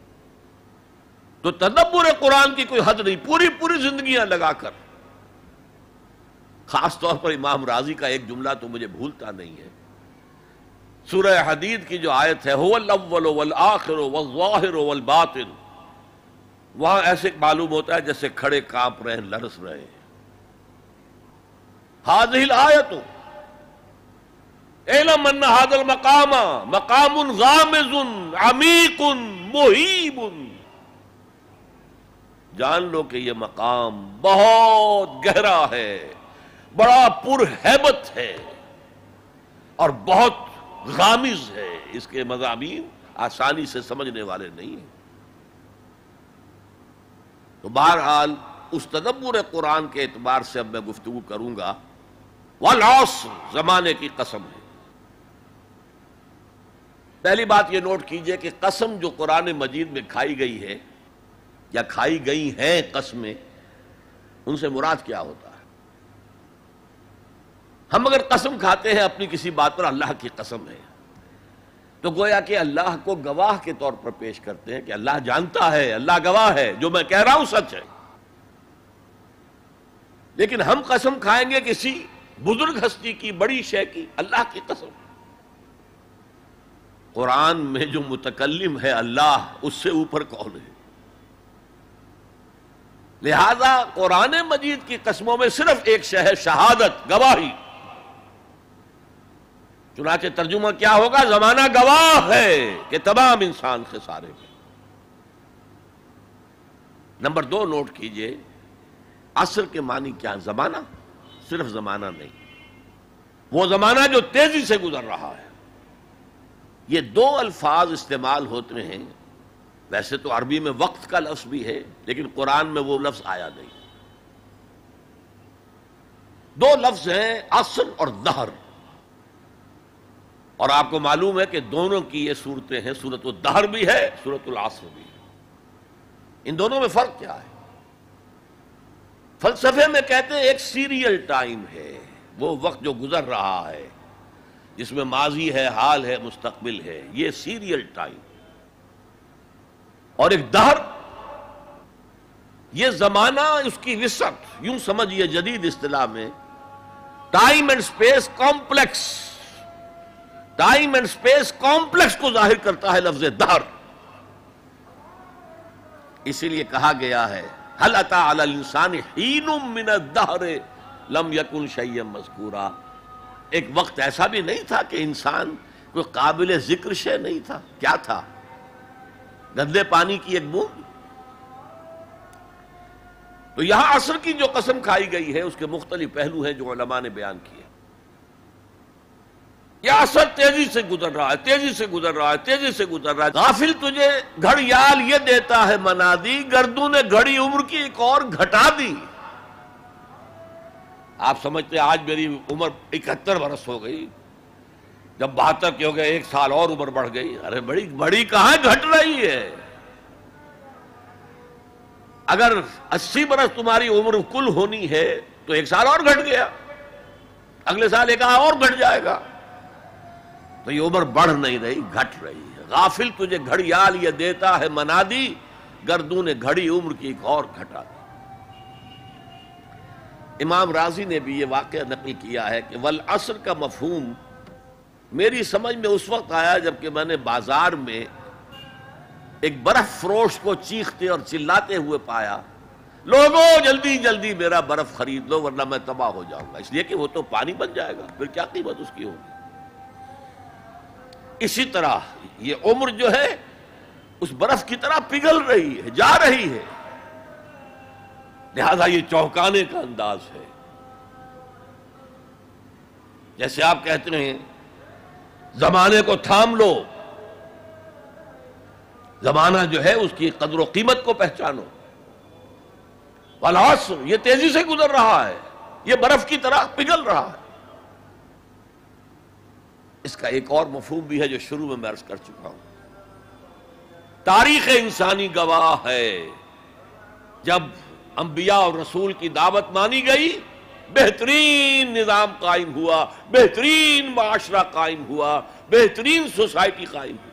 تو تدبر قرآن کی کوئی حد نہیں، پوری پوری زندگیاں لگا کر. خاص طور پر امام رازی کا ایک جملہ تو مجھے بھولتا نہیں ہے. سورہ حدید کی جو آیت ہے هو الاول والآخر والظاہر والباطن، وہاں ایسے معلوم ہوتا ہے جیسے کھڑے کانپ رہے ہیں، لرز رہے ہیں. هذه الآیت اعلم ان هذا المقام مقام غامض عمیق مہیب. جان لو کہ یہ مقام بہت گہرا ہے، بڑا پرہیبت ہے اور بہت غامض ہے. اس کے مضامین آسانی سے سمجھنے والے نہیں ہیں. تو بہرحال اس تدبر قرآن کے اعتبار سے اب میں گفتگو کروں گا. والعصر، زمانے کی قسم ہے. پہلی بات یہ نوٹ کیجئے کہ قسم جو قرآن مجید میں کھائی گئی ہے یا کھائی گئی ہیں قسمیں، ان سے مراد کیا ہوتا ہے؟ ہم اگر قسم کھاتے ہیں اپنی کسی بات پر، اللہ کی قسم ہے، تو گویا کہ اللہ کو گواہ کے طور پر پیش کرتے ہیں کہ اللہ جانتا ہے، اللہ گواہ ہے، جو میں کہہ رہا ہوں سچ ہے. لیکن ہم قسم کھائیں گے کسی بزرگ ہستی کی، بڑی شے کی، اللہ کی قسم. قرآن میں جو متکلم ہے اللہ، اس سے اوپر کون ہے؟ لہذا قرآن مجید کی قسموں میں صرف ایک شے ہے، شہادت، گواہی. چنانچہ ترجمہ کیا ہوگا؟ زمانہ گواہ ہے کہ تمام انسان خسارے میں. نمبر دو نوٹ کیجئے، عصر کے معنی کیا؟ زمانہ، صرف زمانہ نہیں، وہ زمانہ جو تیزی سے گزر رہا ہے. یہ دو الفاظ استعمال ہوتے ہیں. ویسے تو عربی میں وقت کا لفظ بھی ہے، لیکن قرآن میں وہ لفظ آیا نہیں. دو لفظ ہیں، عصر اور دہر. اور آپ کو معلوم ہے کہ دونوں کی یہ صورتیں ہیں، سورۃ الدہر بھی ہے، سورۃ العصر بھی ہے. ان دونوں میں فرق کیا ہے؟ فلسفے میں کہتے ہیں ایک سیریل ٹائم ہے، وہ وقت جو گزر رہا ہے جس میں ماضی ہے، حال ہے، مستقبل ہے، یہ سیریل ٹائم. اور ایک دہر، یہ زمانہ، اس کی وسعت، یوں سمجھئے جدید اصطلاح میں time and space complex, time and space complex کو ظاہر کرتا ہے لفظ دہر. اسی لیے کہا گیا ہے هل اتى على الانسان حين من الدهر لم يكن شيئا مذكورا. ایک وقت ایسا بھی نہیں تھا کہ انسان کوئی قابل ذکر شے نہیں تھا. کیا تھا؟ گندے پانی کی ایک بوند. تو یہاں عصر کی جو قسم کھائی گئی ہے اس کے مختلف پہلو ہیں جو علماء نے بیان کیے. یہ عصر تیزی سے گزر رہا ہے، تیزی سے گزر رہا ہے، تیزی سے گزر رہا ہے. غافل تجھے گھڑیال یہ دیتا ہے منادی، گردوں نے گھڑی عمر کی ایک اور گھٹا دی. آپ سمجھتے ہیں آج میری عمر اکہتر برس ہو گئی، جب بہتر کے ہو گئے ایک سال اور عمر بڑھ گئی. ارے بڑی بڑی کہاں گھٹ رہی ہے؟ اگر اسی برس تمہاری عمر کل ہونی ہے تو ایک سال اور گھٹ گیا، اگلے سال ایک اور گھٹ جائے گا. تو یہ عمر بڑھ نہیں رہی، گھٹ رہی ہے. غافل تجھے گھڑیال یہ دیتا ہے منادی، گردوں نے گھڑی عمر کی ایک اور گھٹا دی. امام راضی نے بھی یہ واقعہ نقل کیا ہے کہ والعصر کا مفہوم میری سمجھ میں اس وقت آیا جبکہ میں نے بازار میں ایک برف فروش کو چیختے اور چلاتے ہوئے پایا، لوگوں جلدی جلدی میرا برف خرید لو ورنہ میں تباہ ہو جاؤں گا. اس لیے کہ وہ تو پانی بن جائے گا، پھر کیا قیمت اس کی ہوگی. اسی طرح یہ عمر جو ہے اس برف کی طرح پگھل رہی ہے، جا رہی ہے. لہذا یہ چونکانے کا انداز ہے. جیسے آپ کہتے ہیں زمانے کو تھام لو، زمانہ جو ہے اس کی قدر و قیمت کو پہچانو. والعصر، یہ تیزی سے گزر رہا ہے، یہ برف کی طرح پگھل رہا ہے. اس کا ایک اور مفہوم بھی ہے جو شروع میں میں عرض کر چکا ہوں. تاریخ انسانی گواہ ہے، جب انبیاء اور رسول کی دعوت مانی گئی بہترین نظام قائم ہوا، بہترین معاشرہ قائم ہوا، بہترین سوسائٹی قائم ہوئی.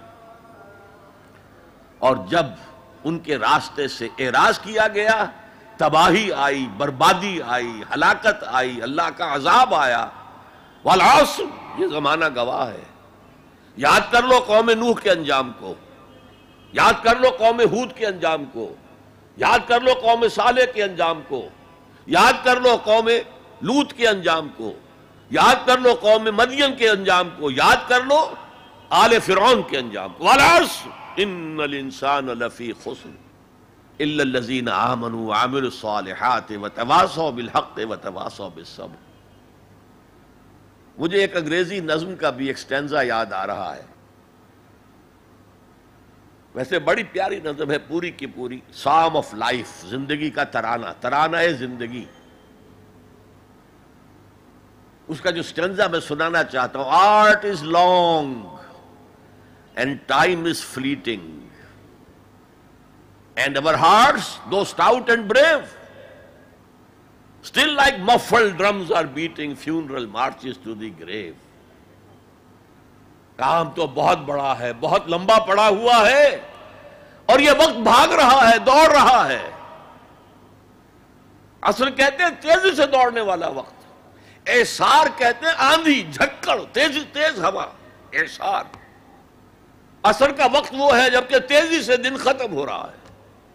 اور جب ان کے راستے سے اعراض کیا گیا، تباہی آئی، بربادی آئی، ہلاکت آئی، اللہ کا عذاب آیا. والعصر، یہ زمانہ گواہ ہے. یاد کر لو قوم نوح کے انجام کو، یاد کر لو قوم ہود کے انجام کو، یاد کر لو قوم صالح کے انجام کو، یاد کر لو قوم لوط کے انجام کو، یاد کر لو قوم مدین کے انجام کو، یاد کر لو آل فرعون کے انجام کو. والعصر ان الانسان لفی خسر الا الذین آمنوا وعملوا الصالحات وتواصوا بالحق وتواصوا بالصبر. مجھے ایک انگریزی نظم کا بھی ایک سٹینزا یاد آ رہا ہے. ویسے بڑی پیاری نظم ہے، پوری کی پوری سام آف لائف، زندگی کا ترانہ، ترانہ ہے زندگی. اس کا جو سٹینزا میں سنانا چاہتا ہوں: art is long and time is fleeting and our hearts, though stout and brave, still like muffled drums are beating funeral marches to the grave. کام تو بہت بڑا ہے، بہت لمبا پڑا ہوا ہے، اور یہ وقت بھاگ رہا ہے، دوڑ رہا ہے. عصر کہتے ہیں تیزی سے دوڑنے والا وقت، اعصار کہتے ہیں آندھی، جھکڑ، تیزی تیز ہوا، اعصار. عصر کا وقت وہ ہے جبکہ تیزی سے دن ختم ہو رہا ہے.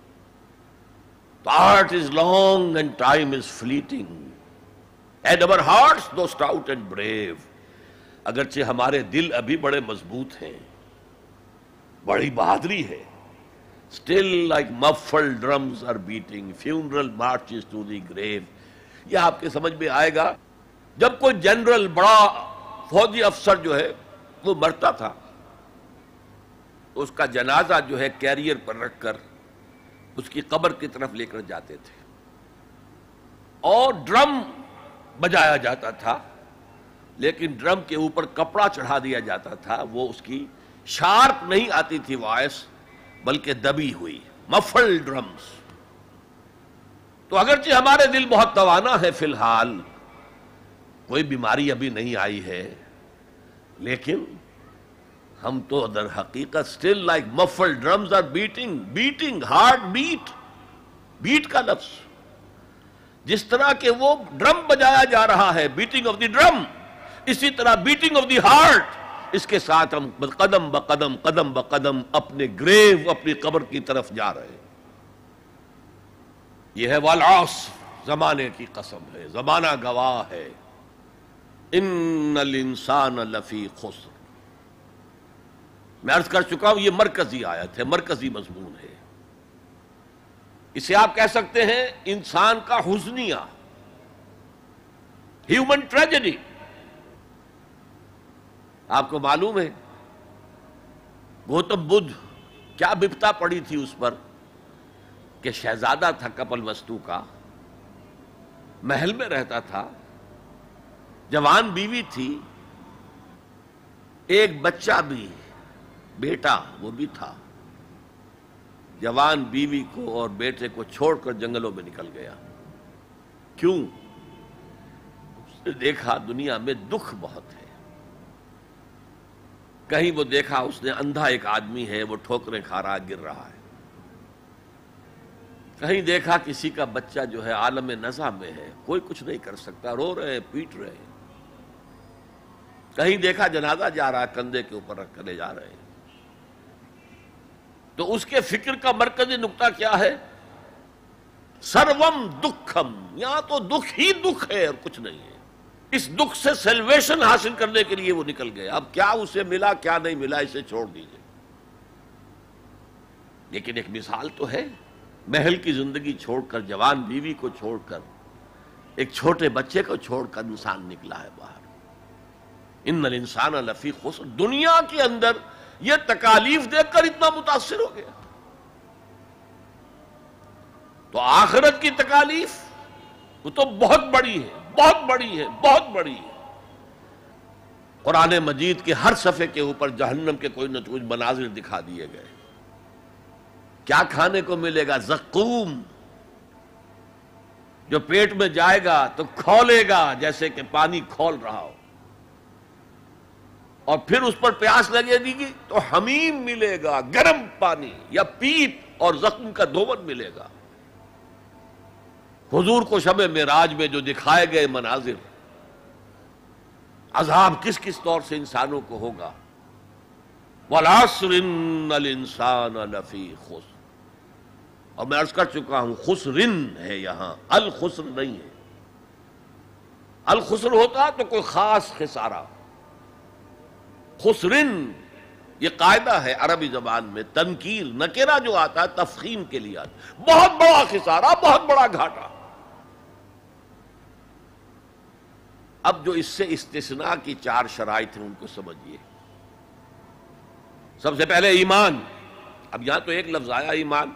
Art is long and time is fleeting, and our hearts, though stout and brave. اگرچہ ہمارے دل ابھی بڑے مضبوط ہیں، بڑی بہادری ہے. Still like muffled drums are beating funeral marches to the grave. یہ آپ کے سمجھ میں آئے گا جب کوئی جنرل، بڑا فوجی افسر جو ہے وہ مرتا تھا، اس کا جنازہ جو ہے کیریئر پر رکھ کر اس کی قبر کی طرف لے کر جاتے تھے، اور ڈرم بجایا جاتا تھا، لیکن ڈرم کے اوپر کپڑا چڑھا دیا جاتا تھا. وہ اس کی شارپ نہیں آتی تھی وائس، بلکہ دبی ہوئی، مفل ڈرمز. تو اگرچہ ہمارے دل بہت توانا ہے، فی الحال کوئی بیماری ابھی نہیں آئی ہے، لیکن ہم تو در حقیقت still like muffled drums are beating, beating, heart beat. Beat کا لفظ جس طرح کہ وہ ڈرم بجایا جا رہا ہے، بیٹنگ آف دی ڈرم، اسی طرح بیٹنگ آف دی ہارٹ، اس کے ساتھ ہم قدم بقدم قدم بقدم اپنے گریو، اپنی قبر کی طرف جا رہے ہیں. یہ ہے والعصر، زمانے کی قسم ہے، زمانہ گواہ ہے. ان الانسان لفی خسر. میں عرض کر چکا ہوں یہ مرکزی آیت ہے، مرکزی مضمون ہے. اسے آپ کہہ سکتے ہیں انسان کا حزنیہ، ہیومن ٹریجڈی. آپ کو معلوم ہے گوتم بدھ کیا بپتا پڑی تھی اس پر کہ شہزادہ تھا کپل وستو کا، محل میں رہتا تھا، جوان بیوی تھی، ایک بچہ بھی، بیٹا وہ بھی تھا. جوان بیوی کو اور بیٹے کو چھوڑ کر جنگلوں میں نکل گیا. کیوں؟ اس نے دیکھا دنیا میں دکھ بہت ہے. کہیں وہ دیکھا اس نے اندھا ایک آدمی ہے، وہ ٹھوکریں کھا رہا، گر رہا ہے. کہیں دیکھا کسی کا بچہ جو ہے عالم نزع میں ہے، کوئی کچھ نہیں کر سکتا، رو رہے ہیں، پیٹ رہے ہیں. کہیں دیکھا جنازہ جا رہا ہے، کندھے کے اوپر رکھ کر لے جا رہے ہیں. تو اس کے فکر کا مرکزی نقطہ کیا ہے؟ سروم دکھم، یہاں تو دکھ ہی دکھ ہے اور کچھ نہیں ہے. اس دکھ سے سیلویشن حاصل کرنے کے لیے وہ نکل گیا. اب کیا اسے ملا کیا نہیں ملا اسے چھوڑ دیجئے، لیکن ایک مثال تو ہے. محل کی زندگی چھوڑ کر، جوان بیوی کو چھوڑ کر، ایک چھوٹے بچے کو چھوڑ کر انسان نکلا ہے باہر. ان الانسان لفی خسر. دنیا کے اندر یہ تکالیف دیکھ کر اتنا متاثر ہو گیا، تو آخرت کی تکالیف وہ تو بہت بڑی ہے، بہت بڑی ہے، بہت بڑی ہے. قرآن مجید کے ہر صفحے کے اوپر جہنم کے کوئی نہ کوئی مناظر دکھا دیے گئے. کیا کھانے کو ملے گا؟ زقوم، جو پیٹ میں جائے گا تو کھولے گا جیسے کہ پانی کھول رہا ہو، اور پھر اس پر پیاس لگے گی تو حمیم ملے گا، گرم پانی یا پیپ، اور زخم کا دھون ملے گا. حضور کو شب معراج میں جو دکھائے گئے مناظر، عذاب کس کس طور سے انسانوں کو ہوگا. وَالْعَصْرِ إِنَّ الْإِنسَانَ لَفِي خُسْرٍ. اور میں عرض کر چکا ہوں خسرن ہے یہاں، الخسر نہیں ہے. الخسر ہوتا تو کوئی خاص خسارہ. خسرن یہ قاعدہ ہے عربی زبان میں، تنکیر نکرہ جو آتا ہے تفخیم کے لیے آتا ہے. بہت بڑا خسارہ، بہت بڑا گھاٹا. اب جو اس سے استثناء کی چار شرائط ہیں ان کو سمجھیے. سب سے پہلے ایمان. اب یہاں تو ایک لفظ آیا ایمان.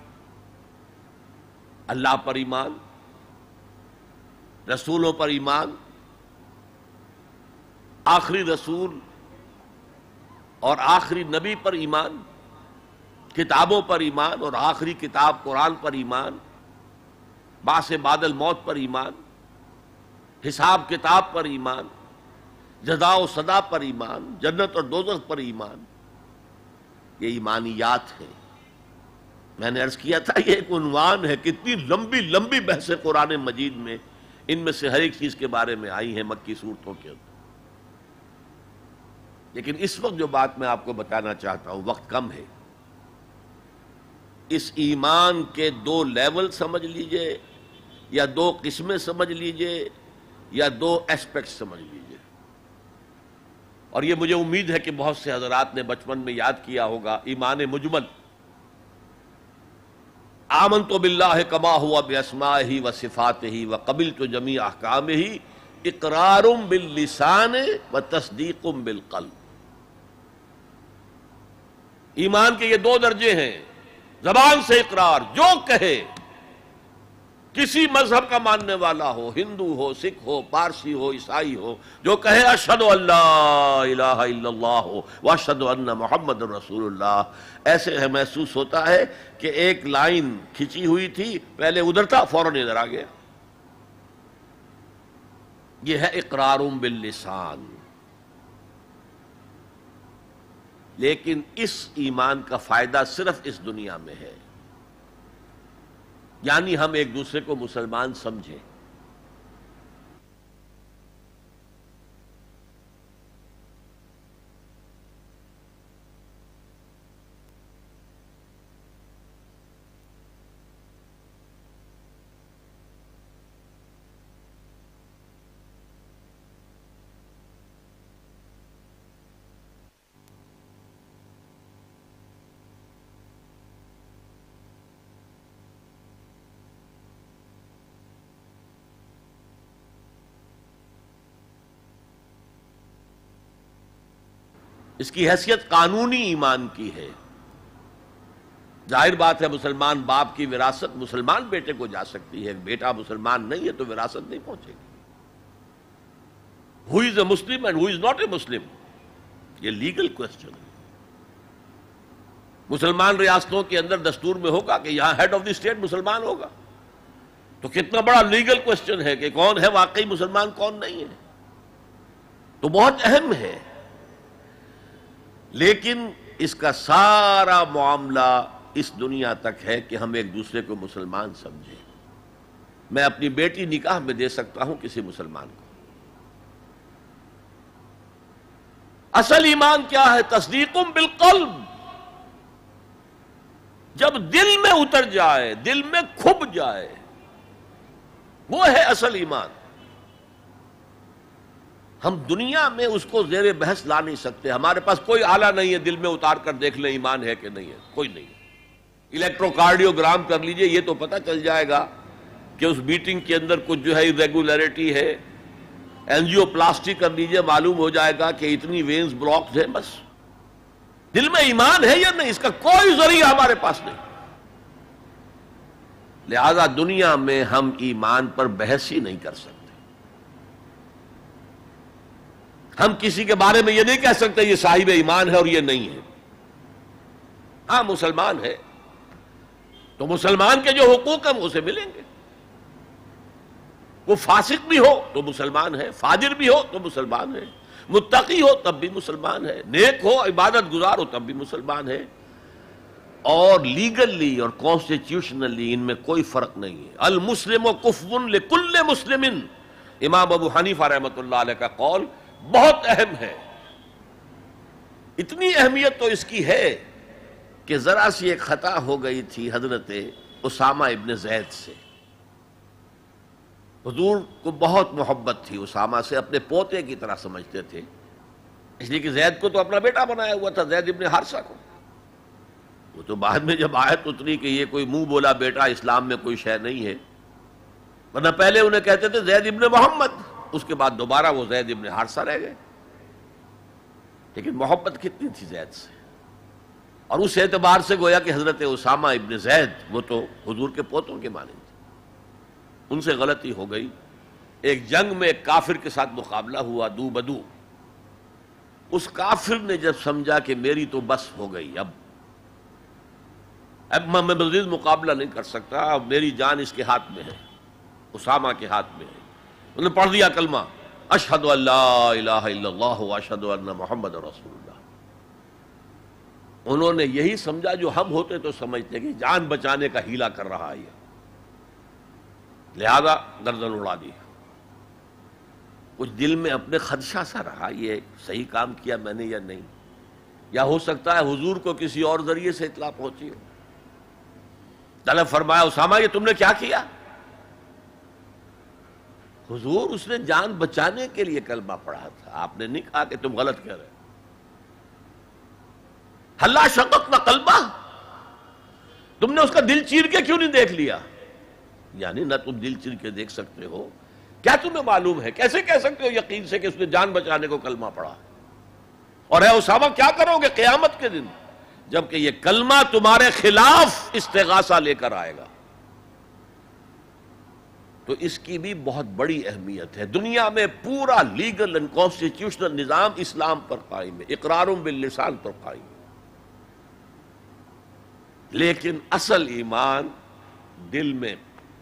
اللہ پر ایمان، رسولوں پر ایمان، آخری رسول اور آخری نبی پر ایمان، کتابوں پر ایمان اور آخری کتاب قرآن پر ایمان، بعث بعد الموت پر ایمان، حساب کتاب پر ایمان، جزا و سزا پر ایمان، جنت اور دوزخ پر ایمان. یہ ایمانیات ہیں. میں نے عرض کیا تھا یہ ایک عنوان ہے. کتنی لمبی لمبی بحث قرآن مجید میں ان میں سے ہر ایک چیز کے بارے میں آئی ہیں مکی صورتوں کے اندر. لیکن اس وقت جو بات میں آپ کو بتانا چاہتا ہوں، وقت کم ہے، اس ایمان کے دو لیول سمجھ لیجئے، یا دو قسمیں سمجھ لیجئے، یا دو ایسپیکٹ سمجھ لیجئے. اور یہ مجھے امید ہے کہ بہت سے حضرات نے بچپن میں یاد کیا ہوگا. ایمان مجمل، آمنت باللہ کما ہوا باسمائہ و صفاتہ و قبلت جمیع احکامہ اقرار باللسان و تصدیق بالقلب. ایمان کے یہ دو درجے ہیں. زبان سے اقرار، جو کہے کسی مذہب کا ماننے والا ہو، ہندو ہو، سکھ ہو، پارسی ہو، عیسائی ہو، جو کہے اشہد ان لا الہ الا اللہ واشہد ان محمد رسول اللہ، ایسے ہے محسوس ہوتا ہے کہ ایک لائن کھچی ہوئی تھی، پہلے ادھر تھا فوراً ادھر آ گیا۔ یہ ہے اقرار باللسان۔ لیکن اس ایمان کا فائدہ صرف اس دنیا میں ہے، یعنی ہم ایک دوسرے کو مسلمان سمجھیں۔ اس کی حیثیت قانونی ایمان کی ہے۔ ظاہر بات ہے مسلمان باپ کی وراثت مسلمان بیٹے کو جا سکتی ہے، بیٹا مسلمان نہیں ہے تو وراثت نہیں پہنچے گی۔ Who is a Muslim and who is not a Muslim؟ یہ لیگل کوسچن ہے۔ مسلمان ریاستوں کے اندر دستور میں ہوگا کہ یہاں ہیڈ آف دی اسٹیٹ مسلمان ہوگا، تو کتنا بڑا لیگل کوسچن ہے کہ کون ہے واقعی مسلمان کون نہیں ہے، تو بہت اہم ہے۔ لیکن اس کا سارا معاملہ اس دنیا تک ہے کہ ہم ایک دوسرے کو مسلمان سمجھیں۔ میں اپنی بیٹی نکاح میں دے سکتا ہوں کسی مسلمان کو۔ اصل ایمان کیا ہے؟ تصدیق بالقلب، جب دل میں اتر جائے، دل میں کھب جائے، وہ ہے اصل ایمان۔ ہم دنیا میں اس کو زیر بحث لا نہیں سکتے، ہمارے پاس کوئی آلہ نہیں ہے دل میں اتار کر دیکھ لیں ایمان ہے کہ نہیں ہے، کوئی نہیں ہے۔ الیکٹرو کارڈیوگرام کر لیجئے، یہ تو پتہ چل جائے گا کہ اس بیٹنگ کے اندر کچھ جو ہے irregularity ہے۔ اینجیو پلاسٹی کر لیجئے، معلوم ہو جائے گا کہ اتنی وینز بلاکڈ ہیں۔ بس دل میں ایمان ہے یا نہیں، اس کا کوئی ذریعہ ہمارے پاس نہیں۔ لہذا دنیا میں ہم ایمان پر بحث ہی نہیں کر سکتے۔ ہم کسی کے بارے میں یہ نہیں کہہ سکتے یہ صاحب ایمان ہے اور یہ نہیں ہے۔ ہاں مسلمان ہے تو مسلمان کے جو حقوق ہیں وہ اسے ملیں گے۔ وہ فاسق بھی ہو تو مسلمان ہے، فاجر بھی ہو تو مسلمان ہے، متقی ہو تب بھی مسلمان ہے، نیک ہو عبادت گزار ہو تب بھی مسلمان ہے۔ اور لیگلی اور کانسٹیٹیوشنلی ان میں کوئی فرق نہیں ہے۔ المسلم کفو لکل مسلم، امام ابو حنیفہ رحمۃ اللہ علیہ کا قول بہت اہم ہے۔ اتنی اہمیت تو اس کی ہے کہ ذرا سی ایک خطا ہو گئی تھی حضرت اسامہ ابن زید سے۔ حضور کو بہت محبت تھی اسامہ سے، اپنے پوتے کی طرح سمجھتے تھے، اس لیے کہ زید کو تو اپنا بیٹا بنایا ہوا تھا، زید ابن حارثہ کو۔ وہ تو بعد میں جب آیت اتری کہ یہ کوئی منہ بولا بیٹا اسلام میں کوئی شے نہیں ہے، ورنہ پہلے انہیں کہتے تھے زید ابن محمد، اس کے بعد دوبارہ وہ زید ابن حارثہ رہ گئے۔ لیکن محبت کتنی تھی زید سے، اور اس اعتبار سے گویا کہ حضرت اسامہ ابن زید وہ تو حضور کے پوتوں کے مانند تھے۔ ان سے غلطی ہو گئی، ایک جنگ میں ایک کافر کے ساتھ مقابلہ ہوا دو بدو۔ اس کافر نے جب سمجھا کہ میری تو بس ہو گئی، اب اب میں مزید مقابلہ نہیں کر سکتا، اب میری جان اس کے ہاتھ میں ہے، اسامہ کے ہاتھ میں ہے، انہوں نے پڑھ دیا کلمہ اشہد ان لا الہ الا اللہ واشہد ان محمد رسول اللہ۔ انہوں نے یہی سمجھا جو ہم ہوتے تو سمجھتے کہ جان بچانے کا ہیلا کر رہا ہے، لہذا گردن اڑا دی۔ کچھ دل میں اپنے خدشہ سا رہا یہ صحیح کام کیا میں نے یا نہیں، یا ہو سکتا ہے حضور کو کسی اور ذریعے سے اطلاع پہنچی ہو۔ طلب فرمایا اسامہ یہ تم نے کیا کیا؟ حضور اس نے جان بچانے کے لیے کلمہ پڑھا تھا، آپ نے نہیں کہا کہ تم غلط کہہ رہے۔ ہلا شققنا قلبہ، تم نے اس کا دل چیر کے کیوں نہیں دیکھ لیا؟ یعنی نہ تم دل چیر کے دیکھ سکتے ہو، کیا تمہیں معلوم ہے، کیسے کہہ سکتے ہو یقین سے کہ اس نے جان بچانے کو کلمہ پڑھا؟ اور اے اسامہ کیا کرو گے قیامت کے دن جبکہ یہ کلمہ تمہارے خلاف استغاثہ لے کر آئے گا؟ تو اس کی بھی بہت بڑی اہمیت ہے. دنیا میں پورا لیگل اینڈ کانسٹیٹیوشنل نظام اسلام پر قائم ہے، اقرار باللسان پر قائم ہے، لیکن اصل ایمان دل میں.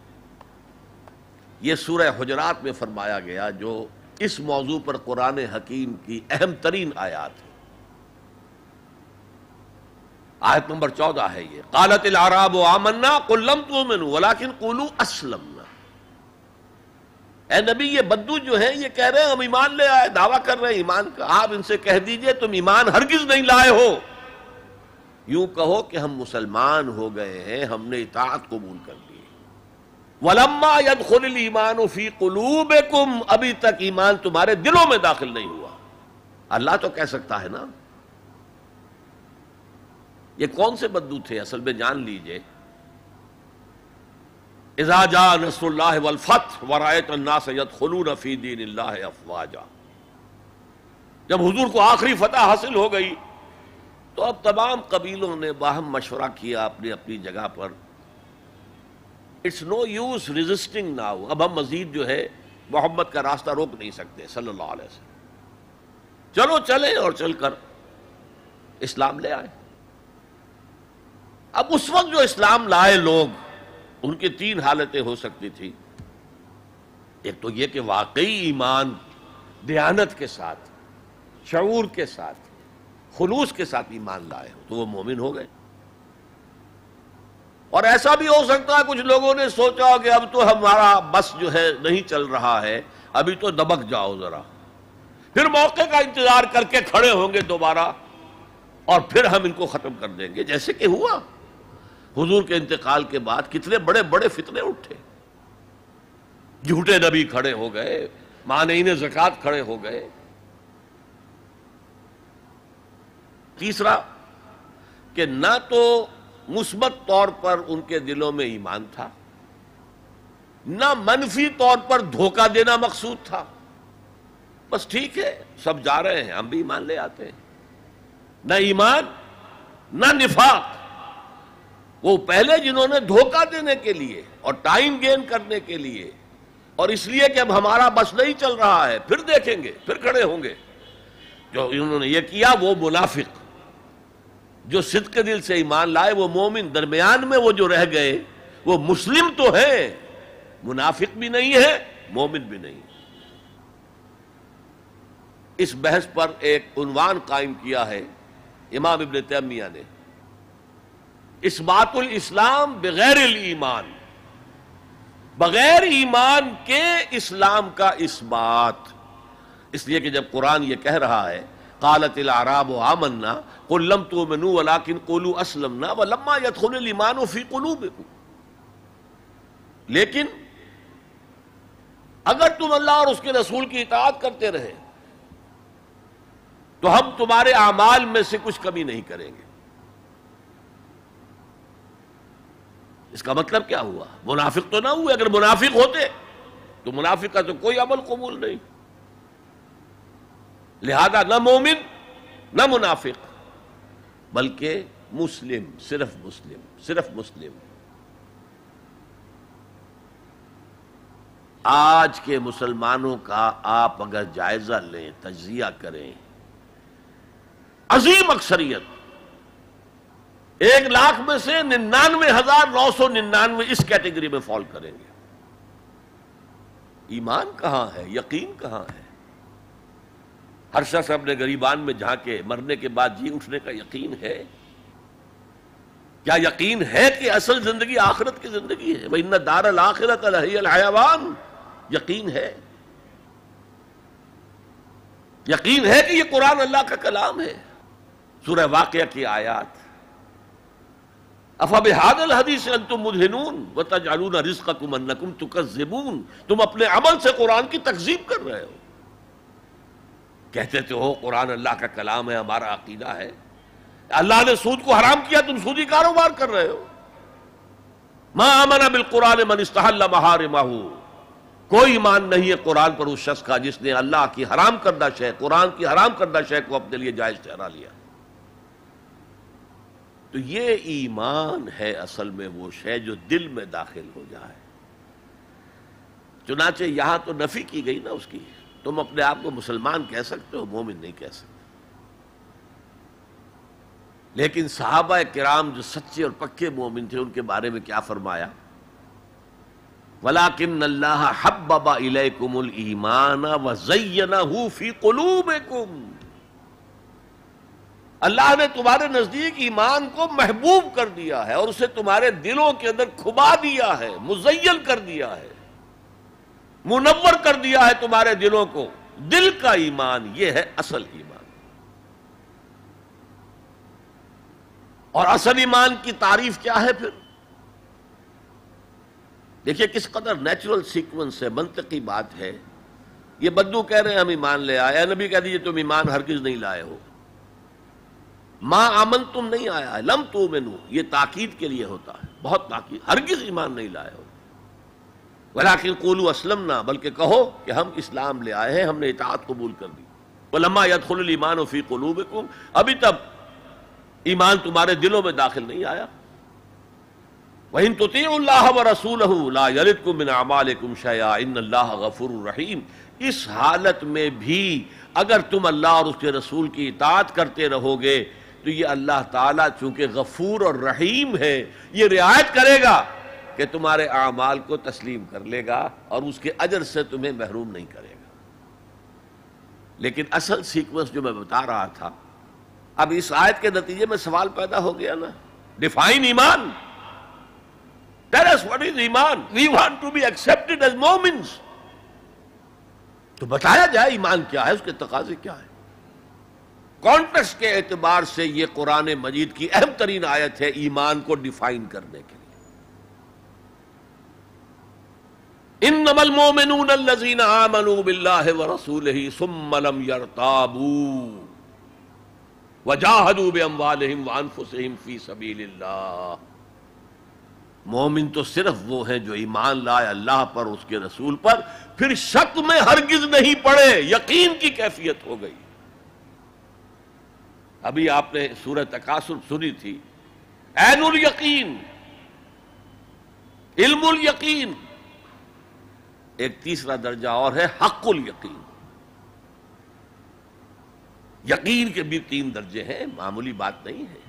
یہ سورہ حجرات میں فرمایا گیا جو اس موضوع پر قرآن حکیم کی اہم ترین آیات ہے. آیت نمبر چودہ ہے یہ، قالت الاعراب آمنا قل لم تؤمنوا ولکن قولوا اسلمنا. اے نبی یہ بدو جو ہیں یہ کہہ رہے ہیں ہم ایمان لے آئے، دعویٰ کر رہے ہیں ایمان کا. آپ ان سے کہہ دیجئے تم ایمان ہرگز نہیں لائے ہو، یوں کہو کہ ہم مسلمان ہو گئے ہیں، ہم نے اطاعت قبول کر لی. وَلَمَّا يَدْخُلِ الْإِيمَانُ فِي قُلُوبِكُمْ، ابھی تک ایمان تمہارے دلوں میں داخل نہیں ہوا. اللہ تو کہہ سکتا ہے نا. یہ کون سے بدو تھے اصل میں جان لیجئے. اذا جاء نصر اللہ والفتح ورأیت الناس يدخلون فی دین اللہ افواجا. جب حضور کو آخری فتح حاصل ہو گئی تو اب تمام قبیلوں نے باہم مشورہ کیا اپنی اپنی جگہ پر. It's no use resisting now. اب ہم مزید جو ہے محمد کا راستہ روک نہیں سکتے صلی اللہ علیہ وسلم. چلو چلیں، اور چل کر اسلام لے آئے. اب اس وقت جو اسلام لائے لوگ، ان کی تین حالتیں ہو سکتی تھی. ایک تو یہ کہ واقعی ایمان دیانت کے ساتھ، شعور کے ساتھ، خلوص کے ساتھ ایمان لائے ہو تو وہ مومن ہو گئے. اور ایسا بھی ہو سکتا ہے کچھ لوگوں نے سوچا کہ اب تو ہمارا بس جو ہے نہیں چل رہا ہے، ابھی تو دبک جاؤ ذرا، پھر موقع کا انتظار کر کے کھڑے ہوں گے دوبارہ اور پھر ہم ان کو ختم کر دیں گے. جیسے کہ ہوا حضور کے انتقال کے بعد کتنے بڑے بڑے فتنے اٹھے. جھوٹے نبی کھڑے ہو گئے، مانعین زکوٰۃ کھڑے ہو گئے. تیسرا کہ نہ تو مثبت طور پر ان کے دلوں میں ایمان تھا، نہ منفی طور پر دھوکہ دینا مقصود تھا. بس ٹھیک ہے سب جا رہے ہیں ہم بھی ایمان لے آتے ہیں. نہ ایمان نہ نفاق. وہ پہلے جنہوں نے دھوکہ دینے کے لیے اور ٹائم گین کرنے کے لیے اور اس لیے کہ اب ہمارا بس نہیں چل رہا ہے، پھر دیکھیں گے، پھر کھڑے ہوں گے، جو انہوں نے یہ کیا وہ منافق. جو صدق کے دل سے ایمان لائے وہ مومن. درمیان میں وہ جو رہ گئے وہ مسلم تو ہیں، منافق بھی نہیں ہے، مومن بھی نہیں. اس بحث پر ایک عنوان قائم کیا ہے امام ابن تیمیہ نے، اثبات الاسلام بغیر الایمان، بغیر ایمان کے اسلام کا اثبات. اس لیے کہ جب قرآن یہ کہہ رہا ہے قالت الاعراب آمنا قل لم تؤمنوا ولکن قولوا اسلمنا ولما يدخل الایمان فی قلوبکم، لیکن اگر تم اللہ اور اس کے رسول کی اطاعت کرتے رہے تو ہم تمہارے اعمال میں سے کچھ کمی نہیں کریں گے. اس کا مطلب کیا ہوا؟ منافق تو نہ ہوئے. اگر منافق ہوتے تو منافق کا تو کوئی عمل قبول نہیں. لہذا نہ مومن نہ منافق بلکہ مسلم، صرف مسلم، صرف مسلم. آج کے مسلمانوں کا آپ اگر جائزہ لیں، تجزیہ کریں، عظیم اکثریت ایک لاکھ میں سے ننانوے ہزار نو سو ننانوے اس کیٹیگری میں فال کریں گے. ایمان کہاں ہے؟ یقین کہاں ہے؟ ہر شخص اپنے گریبان میں جھانکے مرنے کے بعد جی اٹھنے کا یقین ہے؟ کیا یقین ہے کہ اصل زندگی آخرت کی زندگی ہے؟ وَإِنَّ دَارَ الْآخِرَةَ لَهِيَ الْحَيَوَانُ. یقین ہے؟ یقین ہے کہ یہ قرآن اللہ کا کلام ہے؟ سورہ واقعہ کی آیات، أَفَبِهَذَا الْحَدِيثِ أَنْتُمْ مُدْهِنُونَ وَتَجْعَلُونَ رِزْقَكُمْ أَنَّكُمْ تُكَذِّبُونَ. تم اپنے عمل سے قرآن کی تکذیب کر رہے ہو. کہتے تو ہو قرآن اللہ کا کلام ہے، ہمارا عقیدہ ہے. اللہ نے سود کو حرام کیا، تم سودی کاروبار کر رہے ہو. ما آمن بالقرآن من استحل محارمہ. کوئی ایمان نہیں ہے قرآن پر اس شخص کا جس نے اللہ کی حرام کردہ شے، قرآن کی حرام کردہ شے کو اپنے لیے جائز ٹھہرا لیا. تو یہ ایمان ہے اصل میں وہ شے جو دل میں داخل ہو جائے. چنانچہ یہاں تو نفی کی گئی نا اس کی. تم اپنے آپ کو مسلمان کہہ سکتے ہو، مومن نہیں کہہ سکتے. لیکن صحابہ کرام جو سچے اور پکے مومن تھے ان کے بارے میں کیا فرمایا؟ وَلَٰكِنَّ اللَّهَ حَبَّبَ إِلَيْكُمُ الْإِيمَانَ وَزَيَّنَهُ فِي قُلُوبِكُمْ. اللہ نے تمہارے نزدیک ایمان کو محبوب کر دیا ہے اور اسے تمہارے دلوں کے اندر کھبا دیا ہے، مزین کر دیا ہے، منور کر دیا ہے تمہارے دلوں کو. دل کا ایمان یہ ہے اصل ایمان. اور اصل ایمان کی تعریف کیا ہے پھر؟ دیکھیے کس قدر نیچرل سیکوینس ہے، منطقی بات ہے. یہ بدو کہہ رہے ہیں ہم ایمان لے آئے، اے نبی کہہ دیجئے تم ایمان ہرگز نہیں لائے ہو. ما آمن تم نہیں آیا ہے، لم تؤمنوا یہ تاکید کے لیے ہوتا ہے، بہت تاکید. ہرگز ایمان نہیں لائے ہو. ولیکن قولوا اسلمنا بلکہ کہو کہ ہم اسلام لے آئے ہیں، ہم نے اطاعت قبول کر دی. ولما يدخل الایمان فی قلوبکم ابھی تک ایمان تمہارے دلوں میں داخل نہیں آیا. وَإِن تُطِيعُوا اللَّهَ وَرَسُولَهُ لَا يَلِدْكُم مِّنْ أَعْمَالِكُمْ شَيْئًا إِنَّ اللَّهَ غَفُورٌ رَحِيمٌ. اس حالت میں بھی اگر تم اللہ اور اس کے رسول کی اطاعت کرتے رہو گے تو یہ اللہ تعالیٰ چونکہ غفور اور رحیم ہے یہ رعایت کرے گا کہ تمہارے اعمال کو تسلیم کر لے گا اور اس کے اجر سے تمہیں محروم نہیں کرے گا. لیکن اصل سیکوینس جو میں بتا رہا تھا، اب اس آیت کے نتیجے میں سوال پیدا ہو گیا نا. ڈیفائن ایمان. Tell us what is ایمان. We want to be accepted as Momins. تو بتایا جائے ایمان کیا ہے، اس کے تقاضے کیا ہے. کانٹیکسٹ کے اعتبار سے یہ قرآن مجید کی اہم ترین آیت ہے ایمان کو ڈیفائن کرنے کے لیے. انما المؤمنون الذین آمنوا باللہ ورسولہ ثم لم یرتابوا وجاہدوا باموالہم وانفسہم فی سبیل اللہ. مومن تو صرف وہ ہیں جو ایمان لائے اللہ پر، اس کے رسول پر، پھر شک میں ہرگز نہیں پڑے، یقین کی کیفیت ہو گئی. ابھی آپ نے سورہ تکاثر سنی تھی. عین الیقین، علم الیقین. ایک تیسرا درجہ اور ہے حق الیقین. یقین کے بھی تین درجے ہیں، معمولی بات نہیں ہے.